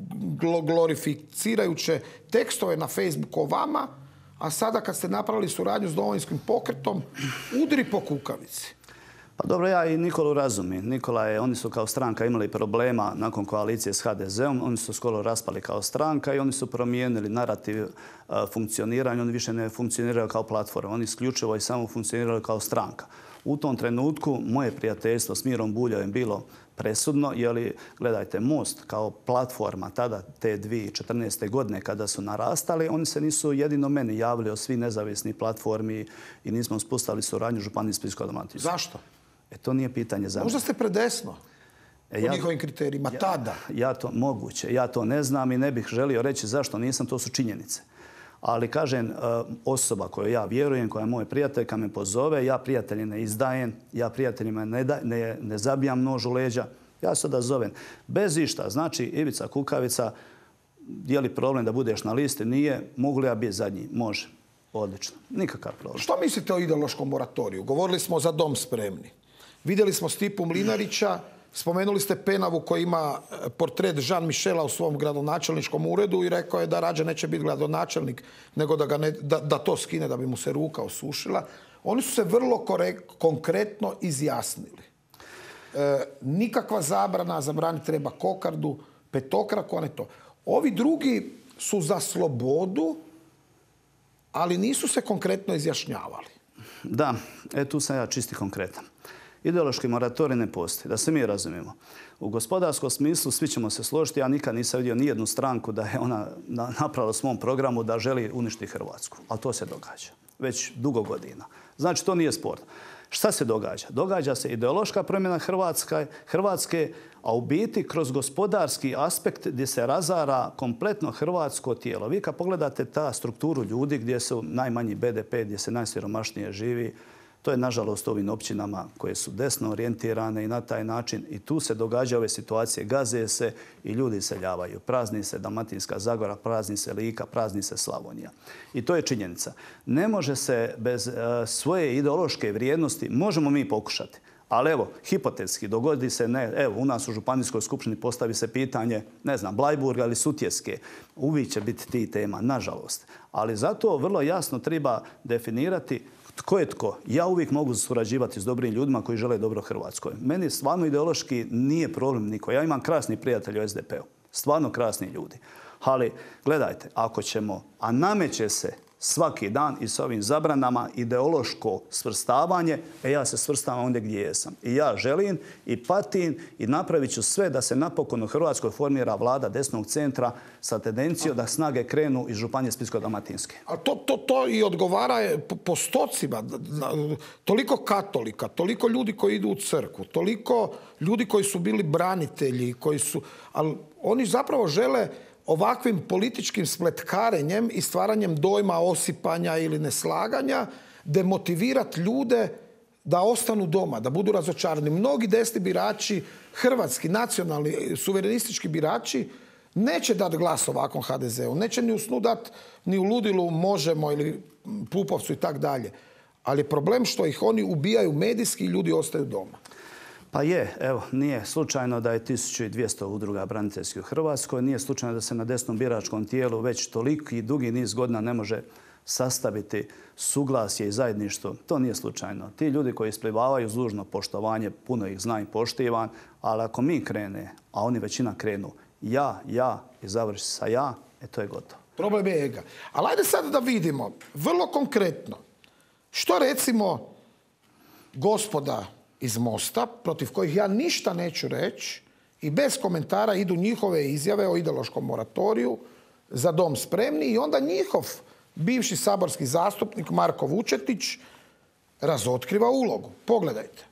glorificirajuće tekstove na Facebooku o vama, a sada kad ste napravili suradnju s Domovinskim pokretom, udri po kukavici. Pa dobro, ja i Nikolu razumijem. Oni su kao stranka imali problema nakon koalicije s HDZ-om, oni su skoro raspali kao stranka i oni su promijenili narativ funkcioniranja, oni više ne funkcioniraju kao platforma, oni isključivo i samo funkcioniraju kao stranka. U tom trenutku moje prijateljstvo s Mirom Buljem bilo presudno, jer gledajte, Most kao platforma tada te 2014. godine kada su narastali, oni se nisu jedino meni javili o svi nezavisni platformi i nismo uspostavili suradnju županiji Splitsko-dalmatinskoj. Zašto? To nije pitanje za mene. Možda ste predesno po njihovim kriterijima tada. Moguće. Ja to ne znam i ne bih želio reći zašto nisam, to su činjenice. Ali kažem, osoba koju ja vjerujem, koja je moj prijatelj, kad me pozove, ja prijatelji ne izdajem, ja prijateljima ne zabijam nož u leđa, ja se odazovem. Bez išta. Znači, Ivica Kukavica, je li problem da budeš na listi? Nije. Mogu li ja biti zadnji? Može. Odlično. Nikakav problem. Što mislite o ideološkom moratoriju? Govorili smo za Dom spremni. Vidjeli smo Stipu Mlinarića Spomenuli ste Penavu koji ima portret Jean Michela u svom gradonačelničkom uredu i rekao je da rađe neće biti gradonačelnik nego da to skine, da bi mu se ruka osušila. Oni su se vrlo konkretno izjasnili. Nikakva zabrana, zabraniti treba kokardu, petokraku, a ne to. Ovi drugi su za slobodu, ali nisu se konkretno izjašnjavali. Da, tu sam ja čisti konkretan. Ideološki moratorij ne postoji, da se mi razumijemo. U gospodarskom smislu svi ćemo se složiti. Ja nikad nisam vidio ni jednu stranku da je ona napravila u svom programu da želi uništiti Hrvatsku. Ali to se događa već dugo godina. Znači, to nije sporno. Šta se događa? Događa se ideološka promjena Hrvatske, a u biti kroz gospodarski aspekt gdje se razara kompletno hrvatsko tijelo. Vi kad pogledate ta strukturu ljudi gdje su najmanji BDP, gdje se najsiromašnije živi, to je nažalost u ovim općinama koje su desno orijentirane i na taj način i tu se događaju ove situacije, gaze se i ljudi iseljavaju. Prazni se Dalmatinska Zagora, prazni se Lika, prazni se Slavonija. I to je činjenica. Ne može se bez svoje ideološke vrijednosti, možemo mi pokušati. Ali evo, hipotetski, dogodi se, evo, u nas u Županijskoj skupštini postavi se pitanje, ne znam, Blajburga ili Sutjeske. Uvijek će biti ti tema, nažalost. Ali zato vrlo jasno treba definirati tko je tko. Ja uvijek mogu surađivati s dobrim ljudima koji žele dobro Hrvatskoj. Meni stvarno ideološki nije problem niko. Ja imam krasni prijatelj u SDP-u. Stvarno krasni ljudi. Ali, gledajte, ako ćemo, a nameće se svaki dan i s ovim zabranama ideološko svrstavanje, ja se svrstavam ondje gdje jesam. I ja želim i patim i napravit ću sve da se napokon u Hrvatskoj formira vlada desnog centra sa tendencijom da snage krenu iz Županije Splitsko-dalmatinske. A to i odgovara postocima. Toliko katolika, toliko ljudi koji idu u crkvu, toliko ljudi koji su bili branitelji, ali oni zapravo žele ovakvim političkim spletkarenjem i stvaranjem dojma osipanja ili neslaganja demotivirati ljude da ostanu doma, da budu razočarani. Mnogi desni birači, hrvatski, nacionalni, suverenistički birači neće dati glas ovakvom HDZ-u. Neće ni u snu dati ni u ludilu Možemo ili Pupovcu i tak dalje. Ali je problem što ih oni ubijaju medijski i ljudi ostaju doma. Pa je, evo, nije slučajno da je 1200 udruga braniteljskih u Hrvatskoj, nije slučajno da se na desnom biračkom tijelu već toliki dugi niz godina ne može sastaviti suglasje i zajedništvo. To nije slučajno. Ti ljudi koji isplivavaju uz dužno poštovanje, puno ih zna i poštivan, ali ako mi krene, a oni većina krenu, ja i završi sa ja, to je gotovo. Problem je ega. Ali ajde sad da vidimo, vrlo konkretno, što recimo gospoda iz Mosta, protiv kojih ja ništa neću reći i bez komentara idu njihove izjave o ideološkom moratoriju, Za dom spremni, i onda njihov bivši saborski zastupnik Marko Vučetić razotkriva ulogu. Pogledajte.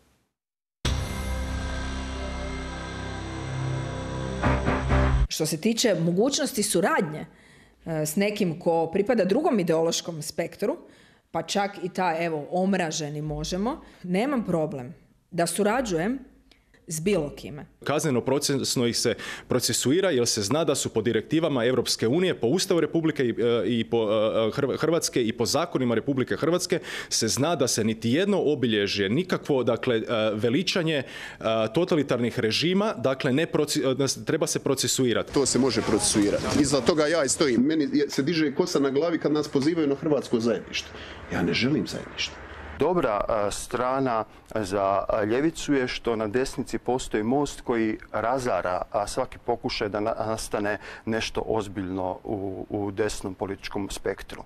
Što se tiče mogućnosti suradnje s nekim ko pripada drugom ideološkom spektru, pa čak i taj, omraženi Možemo, nemam problem da surađujem s bilo kime. Kazneno procesno ih se procesuira jer se zna da su po direktivama Europske unije, po Ustavu Republike i po Hrvatske i po zakonima Republike Hrvatske se zna da se niti jedno obilježje, nikakvo veličanje totalitarnih režima, treba se procesuirati. To se može procesuirati. Iza toga ja i stojim. Meni se diže kosa na glavi kad nas pozivaju na hrvatsko zajedništvo. Ja ne želim zajedništvo. Dobra strana za ljevicu je što na desnici postoji most koji razara svaki pokušaj da nastane nešto ozbiljno u desnom političkom spektru.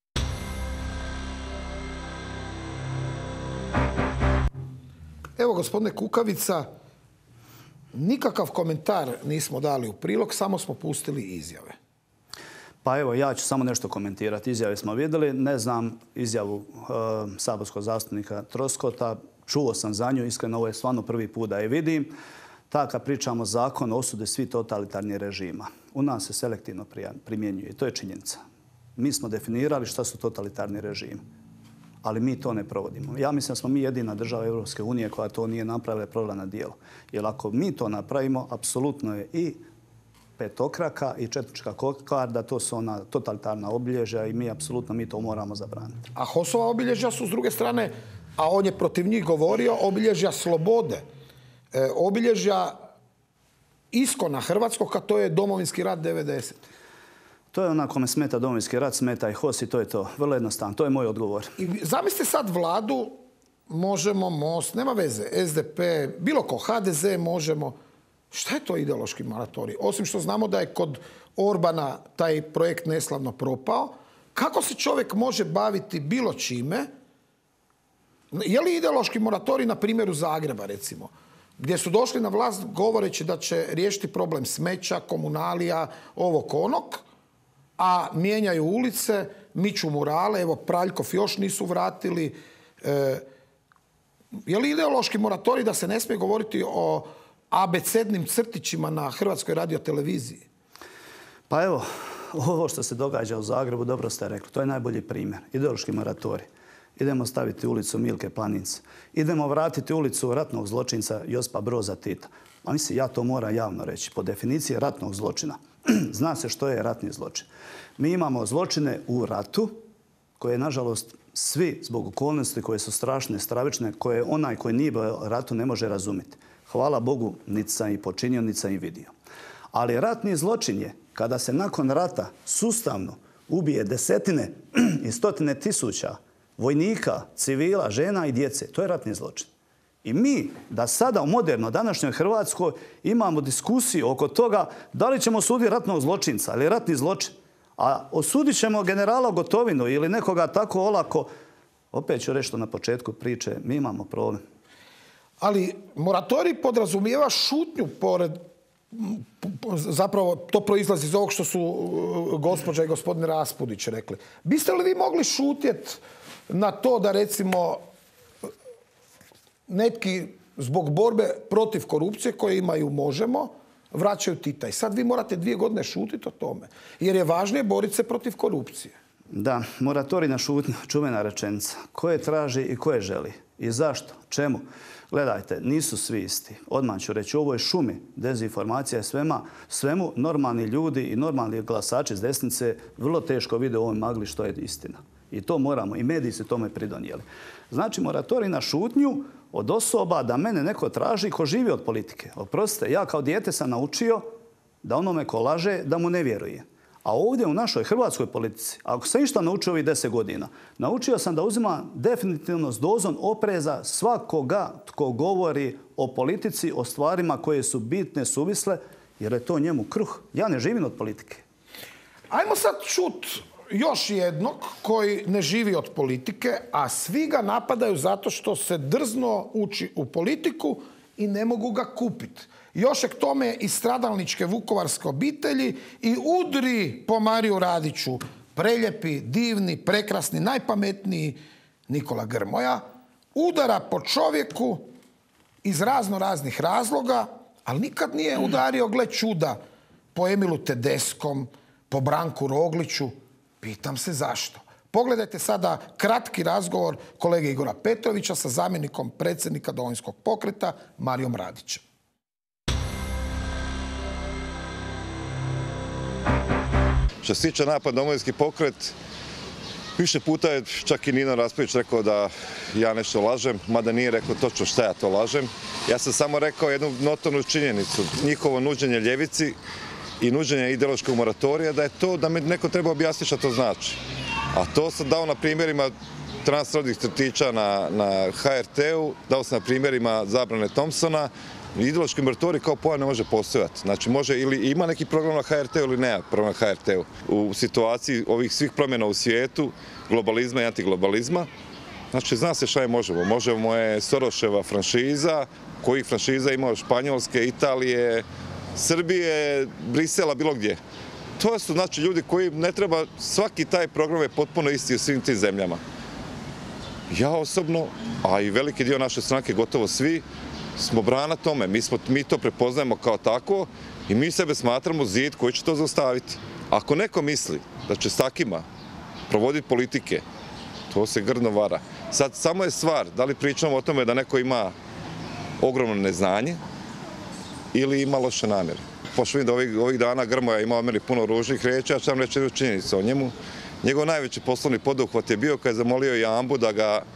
Evo, gospodine Kukavica, nikakav komentar nismo dali u prilog, samo smo pustili izjave. Pa evo, ja ću samo nešto komentirati. Izjave smo vidjeli. Ne znam izjavu saborskog zastupnika Troskota. Čuo sam za nju. Iskreno, ovo je stvarno prvi put da je vidim. Kad pričamo zakon o osudi svih totalitarnih režima, u nas se selektivno primjenjuje. I to je činjenica. Mi smo definirali šta su totalitarni režimi. Ali mi to ne provodimo. Ja mislim da smo mi jedina država Europske unije koja to nije napravila i provela na djelo. Jer ako mi to napravimo, apsolutno je i petokraka i četnička kokarda, to su ona totalitarna obilježja i mi to moramo zabraniti. A HOS-ova obilježja su s druge strane, a on je protiv njih govorio, obilježja slobode. obilježja iskona hrvatskog, a to je Domovinski rat 90. To je onako kome smeta Domovinski rat, smeta i HOS i to je to. Vrlo jednostavno, to je moj odgovor. I zamislite sad vladu, Možemo, Most, nema veze, SDP, bilo ko, HDZ, Možemo. Šta je to ideološki moratorij? Osim što znamo da je kod Orbana taj projekt neslavno propao, kako se čovjek može baviti bilo čime? Je li ideološki moratorij na primjeru Zagreba, recimo, gdje su došli na vlast govoreći da će riješiti problem smeća, komunalija, ovog onog, a mijenjaju ulice, miču murale, evo Praljkov još nisu vratili. Je li ideološki moratorij da se ne smije govoriti o abecednim crtićima na Hrvatskoj radioteleviziji? Pa evo, ovo što se događa u Zagrebu, dobro ste rekli, to je najbolji primjer. Ideološki moratorij. Idemo staviti ulicu Milke Planince. Idemo vratiti ulicu ratnog zločinca Josipa Broza Tita. A mislim, ja to moram javno reći. Po definiciji ratnog zločina zna se što je ratni zločin. Mi imamo zločine u ratu koje, nažalost, svi zbog okolnosti koje su strašne, stravične, koje onaj koji nije bio u ratu ne može razumjeti. Hvala Bogu, niti sam i počinio, niti sam i vidio. Ali ratni zločin je kada se nakon rata sustavno ubije desetine i stotine tisuća vojnika, civila, žena i djece. To je ratni zločin. I mi da sada u modernoj današnjoj Hrvatskoj imamo diskusiju oko toga da li ćemo osuditi ratnog zločinca ili ratni zločin. A osudit ćemo generala Gotovinu ili nekoga tako olako. Opet ću reći što na početku priče, mi imamo problem. Ali moratorij podrazumijeva šutnju pored, zapravo to proizlazi iz ovog što su gospođa i gospodin Raspudić rekli. Biste li vi mogli šutjeti na to da, recimo, neki zbog borbe protiv korupcije koje imaju Možemo, vraćaju Tita? I sad vi morate 2 godine šutiti o tome. Jer je važnije boriti se protiv korupcije. Da, moratorij na šutnju, čuvena rečenica. Ko je traži i ko je želi? I zašto? Čemu? Gledajte, nisu svi isti. Odmah ću reći, u ovoj šumi dezinformacija je svemu normalni ljudi i normalni glasači s desnice vrlo teško vide u ovoj magli što je istina. I to moramo, i mediji se tome pridonijeli. Znači, moratorij na šutnju od osoba da mene neko traži ko živi od politike. Oprostite, ja kao dijete sam naučio da onome ko laže, da mu ne vjeruje. A ovdje u našoj hrvatskoj politici, ako sam išta naučio ovih 10 godina, naučio sam da uzimam definitivno s dozom opreza svakoga tko govori o politici, o stvarima koje su bitne, suvisle, jer je to njemu kruh. Ja ne živim od politike. Ajmo sad čut još jednog koji ne živi od politike, a svi ga napadaju zato što se drzno uči u politiku i ne mogu ga kupiti. Još je k tome iz stradalničke vukovarske obitelji i udri po Mariju Radiću. Preljepi, divni, prekrasni, najpametniji Nikola Grmoja udara po čovjeku iz raznih razloga, ali nikad nije udario, gle čuda, po Emilu Tedeskom, po Branku Rogliću. Pitam se zašto. Pogledajte sada kratki razgovor kolege Igora Petrovića sa zamjenikom predsjednika Domovinskog pokreta Marijom Radićem. Što se tiče napada Domovinski pokret, više puta je čak i Nino Raspudić rekao da ja nešto lažem, mada nije rekao točno šta ja to lažem. Ja sam samo rekao jednu notornu činjenicu. Njihovo nuđenje ljevici i nuđenje ideološkog moratorija, da je to da mi neko treba objasniti šta to znači. A to sam dao na primjerima transrodnih crtića na HRT-u, dao sam na primjerima zabrane Thompsona. Ideološki moratorij kao pojam ne može postojati. Znači može ili ima neki program na HRT-u ili nema program na HRT-u. U situaciji ovih svih promjena u svijetu, globalizma i antiglobalizma, znači zna se šta je Možemo. Možemo je Soroševa franšiza, kojih franšiza ima od Španjolske, Italije, Srbije, Brisela, bilo gdje. To su znači ljudi koji ne treba, svaki taj program je potpuno isti u svim tim zemljama. Ja osobno, a i veliki dio naše stranke, gotovo svi, smo brana tome. Mi to prepoznajemo kao tako i mi sebe smatramo zid koji će to zaustaviti. Ako neko misli da će s takima provoditi politike, to se grdno vara. Sad samo je stvar da li pričamo o tome da neko ima ogromno neznanje ili ima loše namjere. Pošto vidim da ovih dana Grmoja ima o meni puno ružnih riječi, ja ću vam reći jednu činjenicu o njemu. Njegov najveći poslovni poduhvat je bio kad je zamolio Jambu da ga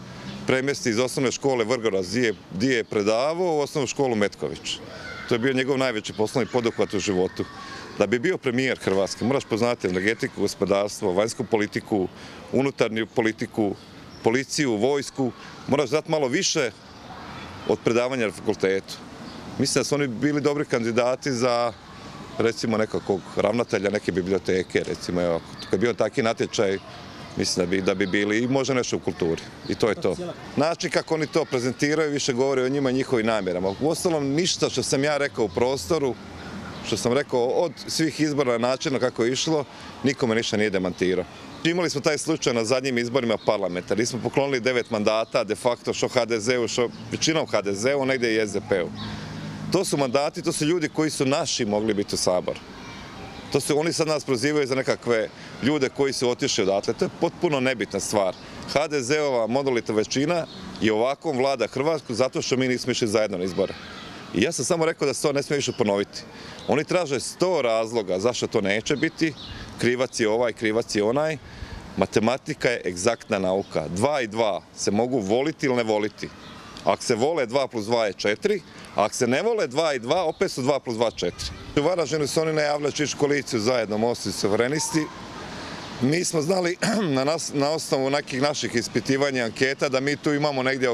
premjesti iz osnovne škole Vrgorac, gdje je predavao, u osnovnu školu Metković. To je bio njegov najveći poslovni poduhvat u životu. Da bi bio premijer Hrvatske, moraš poznati energetiku, gospodarstvo, vanjsku politiku, unutarnju politiku, policiju, vojsku. Moraš znati malo više od predavanja na fakultetu. Mislim da su oni bili dobri kandidati za, recimo, nekakvog ravnatelja neke biblioteke, recimo, evo, kad je bio taki natječaj, mislim da bi bili i možda nešto u kulturi. I to je to. Način kako oni to prezentiraju više govori o njima i njihovim namjerama. Uostalom, ništa što sam ja rekao u prostoru, što sam rekao od svih izbora načina kako je išlo, nikome ništa nije demantirao. Imali smo taj slučaj na zadnjim izborima parlamenta. Mi smo poklonili 9 mandata, de facto što HDZ-u, što većinom HDZ-u, negdje i SDP-u. To su mandati, to su ljudi koji su naši mogli biti u Saboru. Oni sad nas prozivaju za nekakve ljude koji su otišli odatle. To je potpuno nebitna stvar. HDZ-ova monolitna većina je ovakvom vlada Hrvatsku zato što mi nismo išli zajedno na izbore. I ja sam samo rekao da se to ne smije više ponoviti. Oni traže 100 razloga zašto to neće biti. Krivac je ovaj, krivac je onaj. Matematika je egzaktna nauka. 2 i 2 se mogu voliti ili ne voliti. Ako se vole 2 plus 2 je 4, a ako se ne vole 2 i 2, opet su 2 plus 2 4. U Varaždinu su oni najavili da će ići koaliciju zajedno Most i Suverenisti. Mi smo znali na osnovu nekih naših ispitivanja anketa da mi tu imamo negdje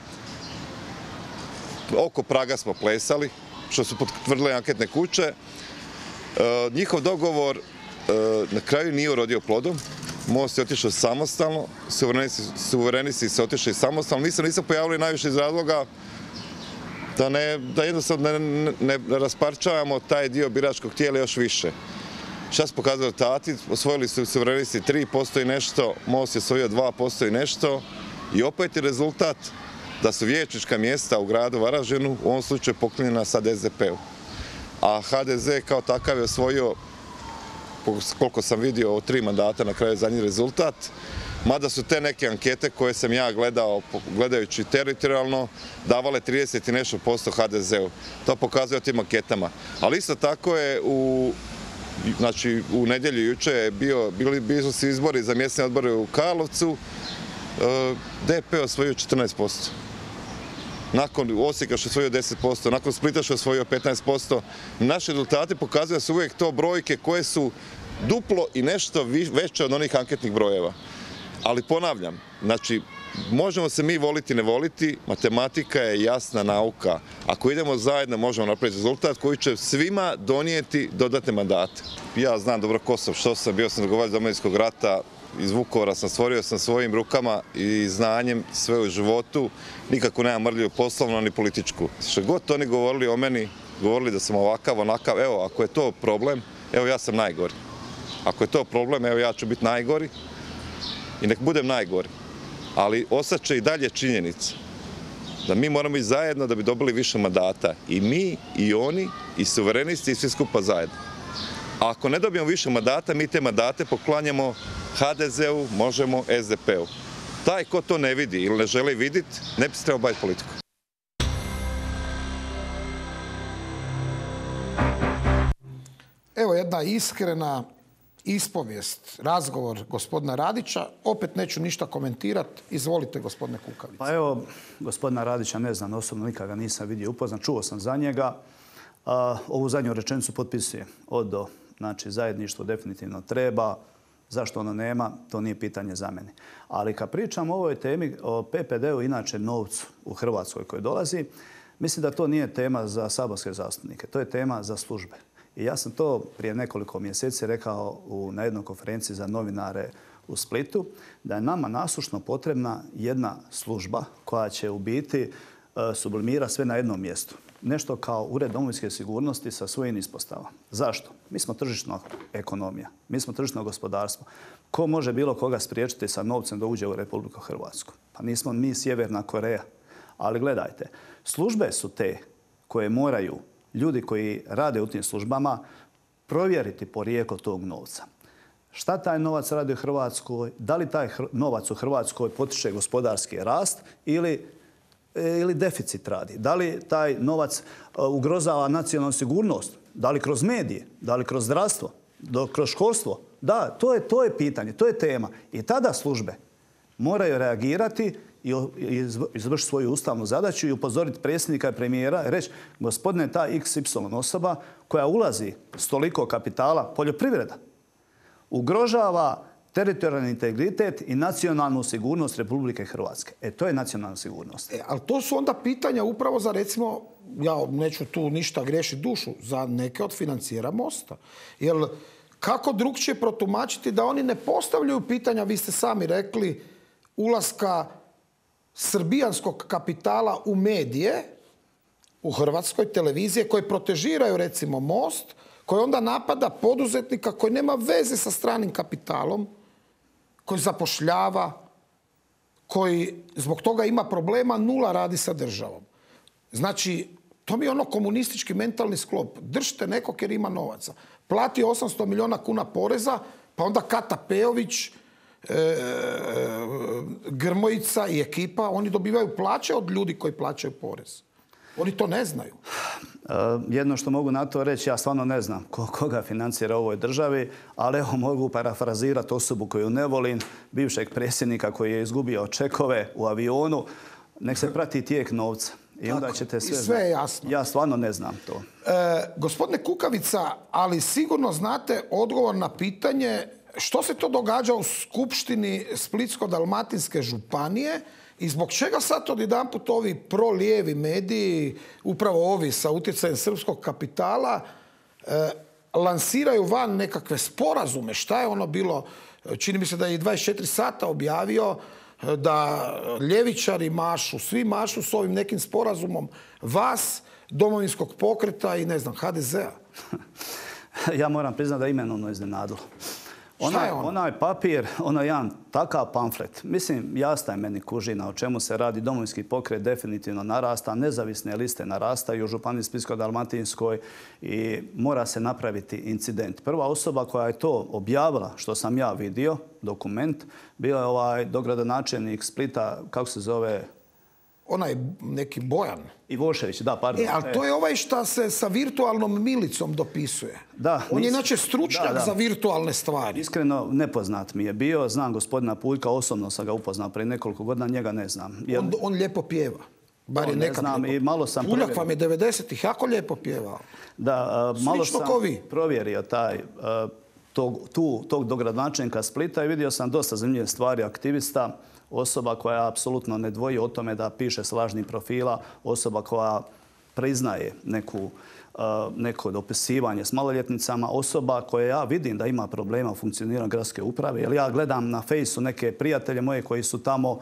oko praga smo plesali, što su potvrdile anketne kuće. Njihov dogovor na kraju nije urodio plodom. Most je otišao samostalno, Suverenisti se otišli samostalno. Mi se nismo pojavili najviše iz razloga da jednostavno ne rasparčavamo taj dio biračkog tijela još više. Šta su pokazali rezultati? Osvojili su Suverenisti 3% i nešto, Most je osvojio 2% i nešto i opet je rezultat da su vijećnička mjesta u gradu Varaždinu u ovom slučaju poklonjena sad SDP-u. A HDZ kao takav je osvojio, koliko sam vidio, 3 mandata na kraju zadnji rezultat. Mada su te neke ankete koje sam ja gledao, gledajući teritorijalno, davale 30 i nešto % HDZ-u. To pokazuje o tim anketama. Ali isto tako je u nedjelju juče bili su izbori za mjesne odbore u Karlovcu. DP osvojio 14%. Nakon Osijeka što je osvojio 10%, nakon Splita što je osvojio 15%. Naši rezultati pokazuju da su uvijek to brojke koje su duplo i nešto veće od onih anketnih brojeva. Ali ponavljam, znači, možemo se mi voliti, ne voliti, matematika je jasna nauka. Ako idemo zajedno, možemo napraviti rezultat koji će svima donijeti dodatne mandate. Ja znam dobro ko sam, što sam, bio sam dogovorac Domovinskog rata, iz Vukovara sam stvorio sam svojim rukama i znanjem sve u životu, nikako nemam mrlju poslovno ni političku. Što god oni govorili o meni, govorili da sam ovakav, onakav, evo, ako je to problem, evo ja sam najgori. Ako je to problem, evo ja ću biti najgori i nek budem najgori. Ali ostaće i dalje činjenica da mi moramo ići zajedno da bi dobili više mandata. I mi, i oni, i Suverenisti, i svi skupa zajedno. A ako ne dobijemo više mandata, mi te mandate poklanjamo HDZ-u, Možemo, SDP-u. Taj ko to ne vidi ili ne želi vidjeti, ne bi se trebao baviti politikom. Evo jedna iskrena ispovijest, razgovor gospodina Radića. Opet neću ništa komentirati. Izvolite, gospodine Kukavica. Pa evo, gospodina Radića ne znam osobno, nikad ga nisam vidio upoznat, čuo sam za njega. Ovu zadnju rečenicu potpisujem od do. Znači, zajedništvo definitivno treba. Zašto ono nema, to nije pitanje za mene. Ali kad pričam o ovoj temi, o PPD-u, inače novcu u Hrvatskoj koji dolazi, mislim da to nije tema za saborske zastupnike. To je tema za službe. I ja sam to prije nekoliko mjeseci rekao na jednoj konferenciji za novinare u Splitu, da je nama nasušno potrebna jedna služba koja će u biti sublimirati sve na jednom mjestu. Nešto kao Ured domovinske sigurnosti sa svojim ispostavama. Zašto? Mi smo tržišna ekonomija. Mi smo tržišno gospodarstvo. Ko može bilo koga spriječiti sa novcem da uđe u Republiku Hrvatsku? Pa nismo mi Sjeverna Koreja. Ali gledajte, službe su te koje moraju, ljudi koji rade u tim službama, provjeriti porijeklo tog novca. Šta taj novac radi u Hrvatskoj? Da li taj novac u Hrvatskoj potiče gospodarski rast ili deficit radi? Da li taj novac ugrozava nacionalnu sigurnost? Da li kroz medije? Da li kroz zdravstvo? Kroz školstvo? Da, to je pitanje, to je tema. I tada službe moraju reagirati izvršiti svoju ustavnu zadaću i upozoriti predsjednika i premijera i reći, gospodine, ta XY osoba koja ulazi s toliko kapitala, poljoprivreda, ugrožava teritorijalni integritet i nacionalnu sigurnost Republike Hrvatske. To je nacionalna sigurnost. Ali to su onda pitanja upravo za, recimo, ja neću tu ništa griješiti dušu, za neke od financijera Mosta. Jer kako drugčije protumačiti da oni ne postavljaju pitanja, vi ste sami rekli, ulaska srbijanskog kapitala u medije, u Hrvatskoj televizije, koje protežiraju, recimo, Most, koji onda napada poduzetnika koji nema veze sa stranim kapitalom, koji zapošljava, koji zbog toga ima problema, nula radi sa državom. Znači, to mi je ono komunistički mentalni sklop. Držite nekog jer ima novaca. Plati 800 milijuna kuna poreza, pa onda Kata Pejović, Grmojica i ekipa, oni dobivaju plaće od ljudi koji plaćaju porez. Oni to ne znaju. Jedno što mogu na to reći, ja stvarno ne znam koga financira u ovoj državi, ali evo mogu parafrazirati osobu koju ne volim, bivšeg predsjednika koji je izgubio čekove u avionu. Nek se prati tijek novca. I onda ćete sve je jasno. Ja stvarno ne znam to. Gospodine Kukavica, ali sigurno znate odgovor na pitanje što se to događa u Skupštini Splitsko-dalmatinske županije i zbog čega sad odjedanput ovi prolijevi mediji, upravo ovi sa utjecajem srpskog kapitala, lansiraju van nekakve sporazume. Šta je ono bilo? Čini mi se da je i 24 sata objavio da ljevičari mašu, svi mašu s ovim nekim sporazumom vas, Domovinskog pokreta i, ne znam, HDZ-a. Ja moram priznati da je imenovno iznenadilo. Šta je ono? Onaj papir, onaj jedan takav pamflet. Mislim, jasna je meni kužina o čemu se radi. Domovinski pokret definitivno narasta, nezavisne liste narastaju u Županiji Splitsko-dalmatinskoj i mora se napraviti incident. Prva osoba koja je to objavila, što sam ja vidio, dokument, bio je ovaj dogradonačelnik Splita, kako se zove? Onaj neki Bojan. Ivošević, da, pardon. Ali to je ovaj što se sa virtualnom milicom dopisuje. Da, on je inače stručnjak za virtualne stvari. Iskreno, nepoznat mi je bio. Znam gospodina Puljka, osobno sam ga upoznao prije nekoliko godina, njega ne znam. On lijepo pjeva. Bar je nekad lijepo. Puljak vam je 90-ih jako lijepo pjevao. Da, malo sam provjerio tog dogradonačelnika Splita i vidio sam dosta zanimljive stvari aktivista. Osoba koja apsolutno ne dvoji o tome da piše s lažnih profila, osoba koja priznaje neko dopisivanje s maloljetnicama, osoba koja ja vidim da ima problema u funkcioniranju gradske uprave. Jer ja gledam na Fejsu neke prijatelje moje koji su tamo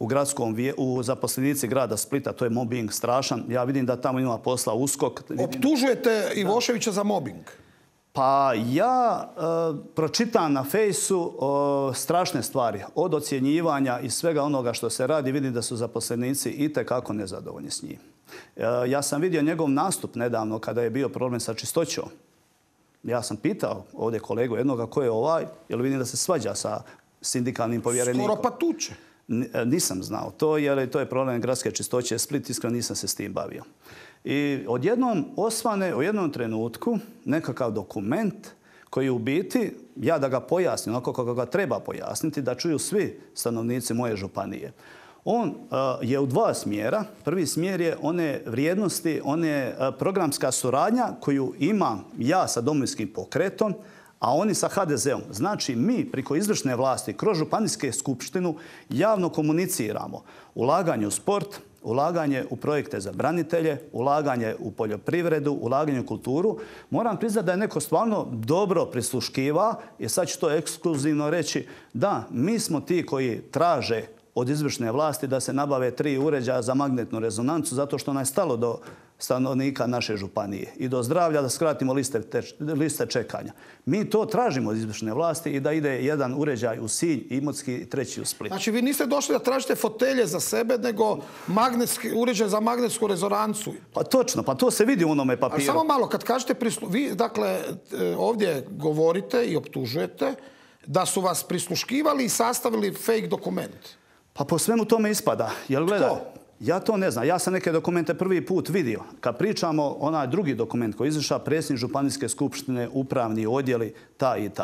u zaposlenici grada Splita, to je mobbing strašan. Ja vidim da tamo ima posla USKOK. Optužujete Ivoševića za mobbing? Pa ja pročitam na Fejsu strašne stvari. Od ocjenjivanja i svega onoga što se radi, vidim da su zaposlenici itekako nezadovoljni s njim. Ja sam vidio njegov nastup nedavno kada je bio problem sa čistoćom. Ja sam pitao ovdje kolegu jednoga ko je ovaj, jer vidim da se svađa sa sindikalnim povjerenikom. Skoro pa tuče. Nisam znao to, jer to je problem gradske čistoće Split, iskreno nisam se s tim bavio. I odjednom osvane u jednom trenutku nekakav dokument koji u biti, ja da ga pojasnim, onako kako ga treba pojasniti, da čuju svi stanovnici moje županije. On je u dva smjera. Prvi smjer je one vrijednosti, one programska suradnja koju imam ja sa Domovinskim pokretom, a oni sa HDZ-om. Znači, mi priko izvršne vlasti, kroz županijske skupštinu, javno komuniciramo ulaganje u sport, ulaganje u projekte za branitelje, ulaganje u poljoprivredu, ulaganje u kulturu. Moram priznati da je neko stvarno dobro prisluškiva, jer sad ću to ekskluzivno reći, da, mi smo ti koji traže od izvršne vlasti da se nabave 3 uređaja za magnetnu rezonancu, zato što nam je stalo do stanovnika naše županije i do zdravlja, da skratimo liste čekanja. Mi to tražimo od izvršne vlasti i da ide jedan uređaj u Sinj, Imotski i 3. u Split. Znači, vi niste došli da tražite fotelje za sebe, nego uređaj za magnetsku rezonancu. Pa točno, pa to se vidi u onome papiru. A samo malo, kad kažete, vi dakle ovdje govorite i optužujete da su vas prisluškivali i sastavili fake dokument. Pa po svemu tome ispada. Jel gledaj? Ja to ne znam. Ja sam neke dokumente prvi put vidio. Kad pričamo onaj drugi dokument koji je izašao predsjednik Županijske skupštine, upravni odjeli, taj i taj.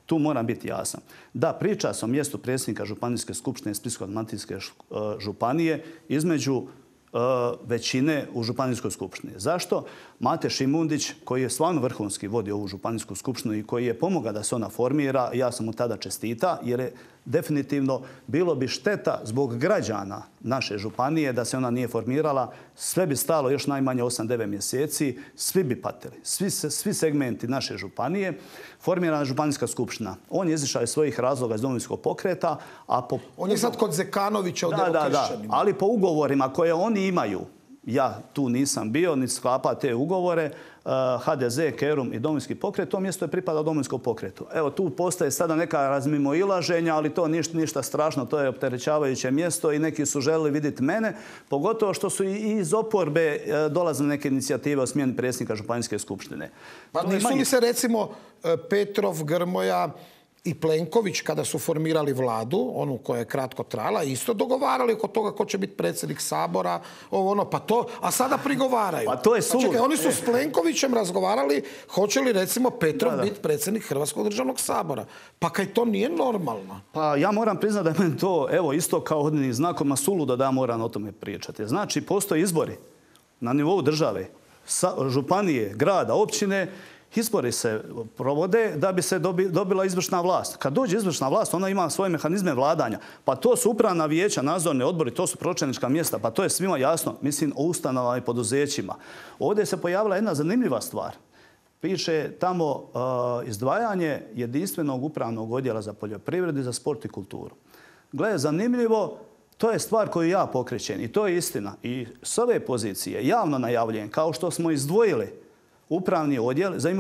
Tu moram biti jasan. Da, priča se o mjestu predsjednika Županijske skupštine Splitsko-dalmatinske županije između većine u Županijskoj skupštini. Zašto? Mate Šimundić, koji je stvarno vrhunski vodio ovu Županijsku skupštinu i koji je pomogao da se ona formira, ja sam mu tada čestita, jer je definitivno bilo bi šteta zbog građana naše županije da se ona nije formirala. Sve bi stalo još najmanje 8-9 mjeseci, svi bi patili. Svi segmenti naše županije. Formirana Županijska skupština. On je izišao iz svojih razloga iz Domovinskog pokreta. On je sad kod Zekanovića od Demokršćanima. Ali po ugovorima koje oni imaju, ja tu nisam bio, niti sklapa te ugovore, HDZ, Kerum i Domovinski pokret, to mjesto je pripadalo Domovinskom pokretu. Evo, tu postoje sada neka razmimoilaženja, ali to ništa strašno, to je opterećavajuće mjesto i neki su želeli vidjeti mene, pogotovo što su i iz oporbe dolazile neke inicijative o smjeni predsjednika Županijske skupštine. Pa nisu li se recimo Petrov, Grmoja i Plenković, kada su formirali vladu, onu koja je kratko trajala, isto dogovarali oko toga ko će biti predsjednik Sabora, a sada prigovaraju. Pa to je suludo. Čekaj, oni su s Plenkovićem razgovarali hoće li recimo Petrov biti predsjednik Hrvatskog državnog sabora. Pa kaj to nije normalno? Pa ja moram priznati da je meni to, evo, isto kao odnim znakom suludo da ja moram o tome pričati. Znači, postoje izbori na nivou države, županije, grada, općine. Izbori se provode da bi se dobila izvršna vlast. Kad dođe izvršna vlast, ona ima svoje mehanizme vladanja. Pa to su upravna vijeća, nadzorni odbori, to su pročelnička mjesta. Pa to je svima jasno, mislim, o ustanovama i poduzećima. Ovdje se pojavila jedna zanimljiva stvar. Piše tamo izdvajanje jedinstvenog upravnog odjela za poljoprivredu, za sport i kulturu. Gle, zanimljivo, to je stvar koju ja pokrećem i to je istina. I s ove pozicije javno najavljujem, kao što smo izdvojili upravni odjel za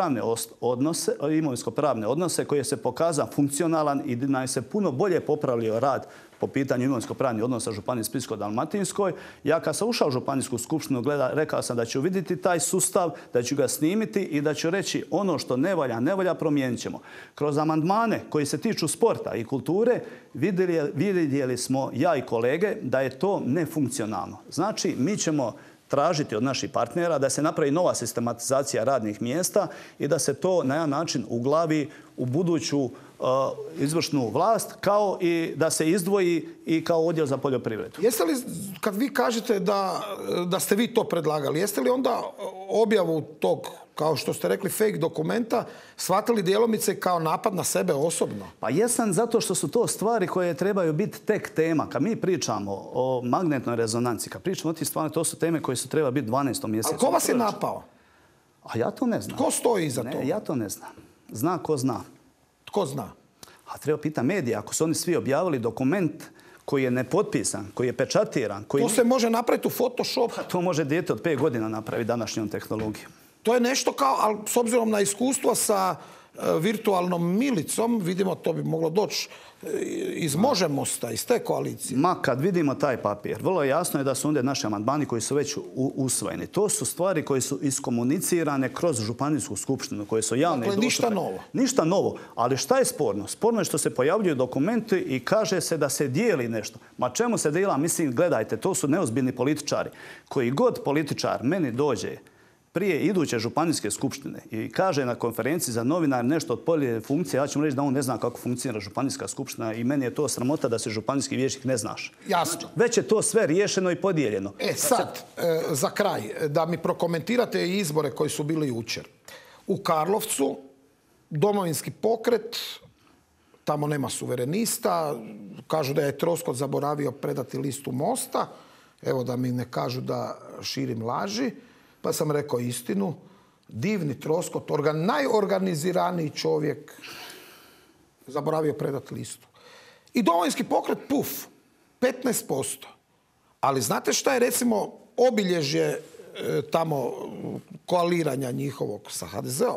imovinsko-pravne odnose koji je se pokazao funkcionalan i nam se puno bolje popravljio rad po pitanju imovinsko-pravnih odnosa u Županiji Splitsko-dalmatinskoj. Ja kad sam ušao u Županijsku skupštinu, rekao sam da ću vidjeti taj sustav, da ću ga snimiti i da ću reći ono što ne valja, promijenit ćemo. Kroz amandmane koji se tiču sporta i kulture vidjeli smo, ja i kolege, da je to nefunkcionalno. Znači, mi ćemo tražiti od naših partnera da se napravi nova sistematizacija radnih mjesta i da se to na jedan način uglavi u buduću izvršnu vlast, kao i da se izdvoji i kao odjel za poljoprivredu. Jeste li, kad vi kažete da ste vi to predlagali, jeste li onda objavu tog, kao što ste rekli, fake dokumenta shvatili djelomice kao napad na sebe osobno? Pa jesam, zato što su to stvari koje trebaju biti tek tema. Kad mi pričamo o magnetnoj rezonanci, kad pričamo o tih stvari, to su teme koje su treba biti 12. mjesecu. A ko vas je napao? A ja to ne znam. Tko stoji iza toga? Ja to ne znam. Zna ko zna. Tko zna? A treba pitati medija. Ako su oni svi objavili dokument koji je nepotpisan, koji je pečatiran... To se može napraviti u Photoshopu. To može dijete od 5 godina napraviti današnjom tehnologijom. To je nešto kao, ali s obzirom na iskustvo sa virtualnom milicom, vidimo to bi moglo doći iz Možemosta, iz te koalicije. Ma kad vidimo taj papir, vrlo jasno je da su ondje naši amandmani koji su već usvojeni. To su stvari koje su iskomunicirane kroz Županijsku skupštinu, koje su javne. Dakle, ništa novo. Ništa novo. Ali šta je sporno? Sporno je što se pojavljuju dokumenti i kaže se da se dijeli nešto. Ma čemu se dijela? Mislim, gledajte, to su neozbiljni političari. Koji god političar meni dođe prije iduće županijske skupštine i kaže na konferenciji za novinar nešto od poljene funkcije, ja ću mu reći da on ne zna kako funkcionira županijska skupština i meni je to sramota da se županijski vijećnik ne znaš. Jasno. Znači, već je to sve riješeno i podijeljeno. Sad, za kraj, da mi prokomentirate izbore koji su bili jučer. U Karlovcu, Domovinski pokret, tamo nema suverenista, kažu da je Troskot zaboravio predati listu Mosta, evo da mi ne kažu da širim laži. Pa sam rekao istinu, divni Troskot, najorganiziraniji čovjek, zaboravio predati listu. I Domovinski pokret, 15%. Ali znate šta je recimo obilježje tamo koaliranja njihovog sa HDZ-om?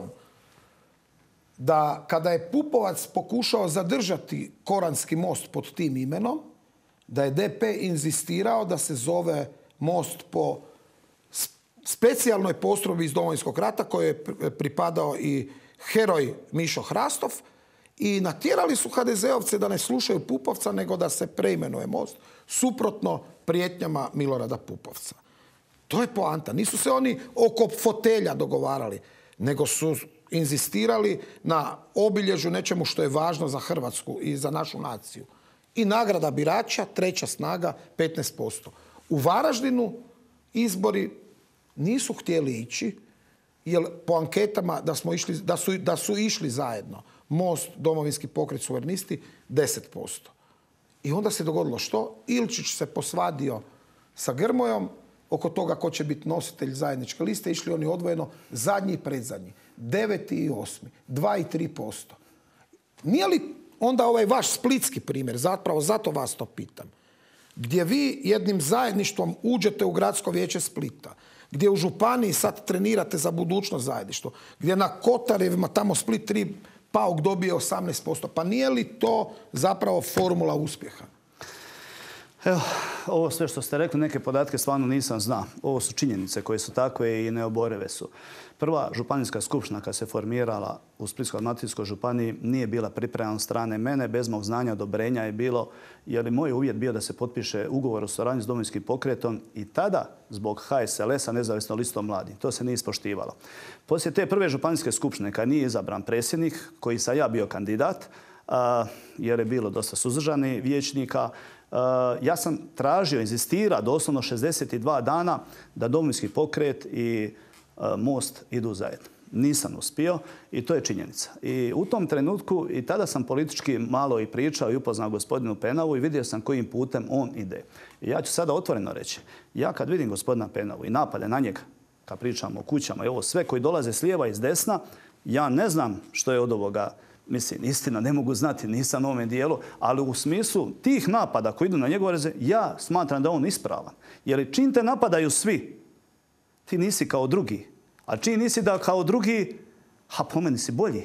Da kada je Pupovac pokušao zadržati Koranski most pod tim imenom, da je DP inzistirao da se zove most po specijalnoj postrojbi iz Domovinskog rata kojoj je pripadao i heroj Mišo Hrastov i natjerali su HDZ-ovce da ne slušaju Pupovca nego da se preimenuje most suprotno prijetnjama Milorada Pupovca. To je poanta. Nisu se oni oko fotelja dogovarali. nego su inzistirali na obilježju nečemu što je važno za Hrvatsku i za našu naciju. I nagrada birača, treća snaga, 15%. U Varaždinu izbori nisu htjeli ići, jer po anketama da su išli zajedno Most, Domovinski pokret, Suverenisti, 10%. I onda se dogodilo što? Ilčić se posvadio sa Grmojom oko toga ko će biti nositelj zajedničke liste. Išli oni odvojeno, zadnji i predzadnji. 9. i 8. 2 i 3%. Nije li onda ovaj vaš splitski primjer, zapravo zato vas to pitam, gdje vi jednim zajedništvom uđete u gradsko vijeće Splita, gdje u županiji sad trenirate za budućnost zajedništvo, gdje na Kotarevima tamo Split 3 Pauk dobije 18%. Pa nije li to zapravo formula uspjeha? Evo, ovo sve što ste rekli, neke podatke stvarno nisam znao. Ovo su činjenice koje su takve i neoborive su. Prva županijska skupština kad se formirala u Splitsko-dalmatinskoj županiji nije bila pripremana od strane mene, bez mog znanja, odobrenja je bilo, jer je moj uvjet bio da se potpiše ugovor o suradnji s Domovinskim pokretom i tada zbog HSLS-a, nezavisno listom mladih. To se nije ispoštivalo. Poslije te prve županijske skupštine, kad nije izabran predsjednik, koji sam ja bio kandidat, jer je bilo dosta suzdržanih vijećnika, ja sam tražio, inzistirao doslovno 62 dana da Domovinski pokret i Most idu zajedno. Nisam uspio i to je činjenica. I u tom trenutku i tada sam politički malo i pričao i upoznao gospodinu Penavu i vidio sam kojim putem on ide. I ja ću sada otvoreno reći, ja kad vidim gospodina Penavu i napade na njega, kad pričamo o kućama i ovo sve koji dolaze s lijeva i s desna, ja ne znam što je od ovoga. Mislim, istina, ne mogu znati, nisam u ovome dijelu, ali u smislu tih napada koji idu na njegove reze, ja smatram da on ispravan. Jer čim te napadaju svi, ti nisi kao drugi. A čim nisi da kao drugi, a po meni si bolji.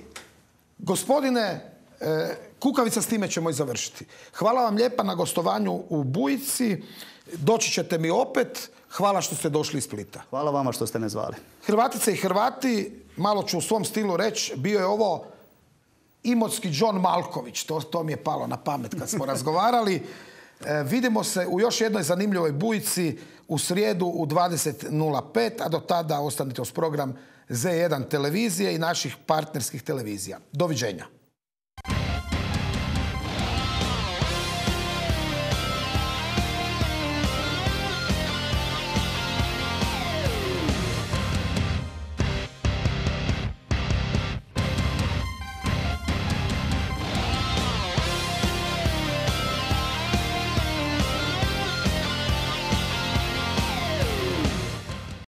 Gospodine Kukavica, s time ćemo i završiti. Hvala vam lijepa na gostovanju u Bujici. Doći ćete mi opet. Hvala što ste došli iz Splita. Hvala vama što ste me zvali. Hrvatice i Hrvati, malo ću u svom stilu reći, bio je ovo imotski John Malković. To mi je palo na pamet kad smo razgovarali. Vidimo se u još jednoj zanimljivoj Bujici u srijedu u 20:05, a do tada ostanite uz program Z1 televizije i naših partnerskih televizija. Doviđenja.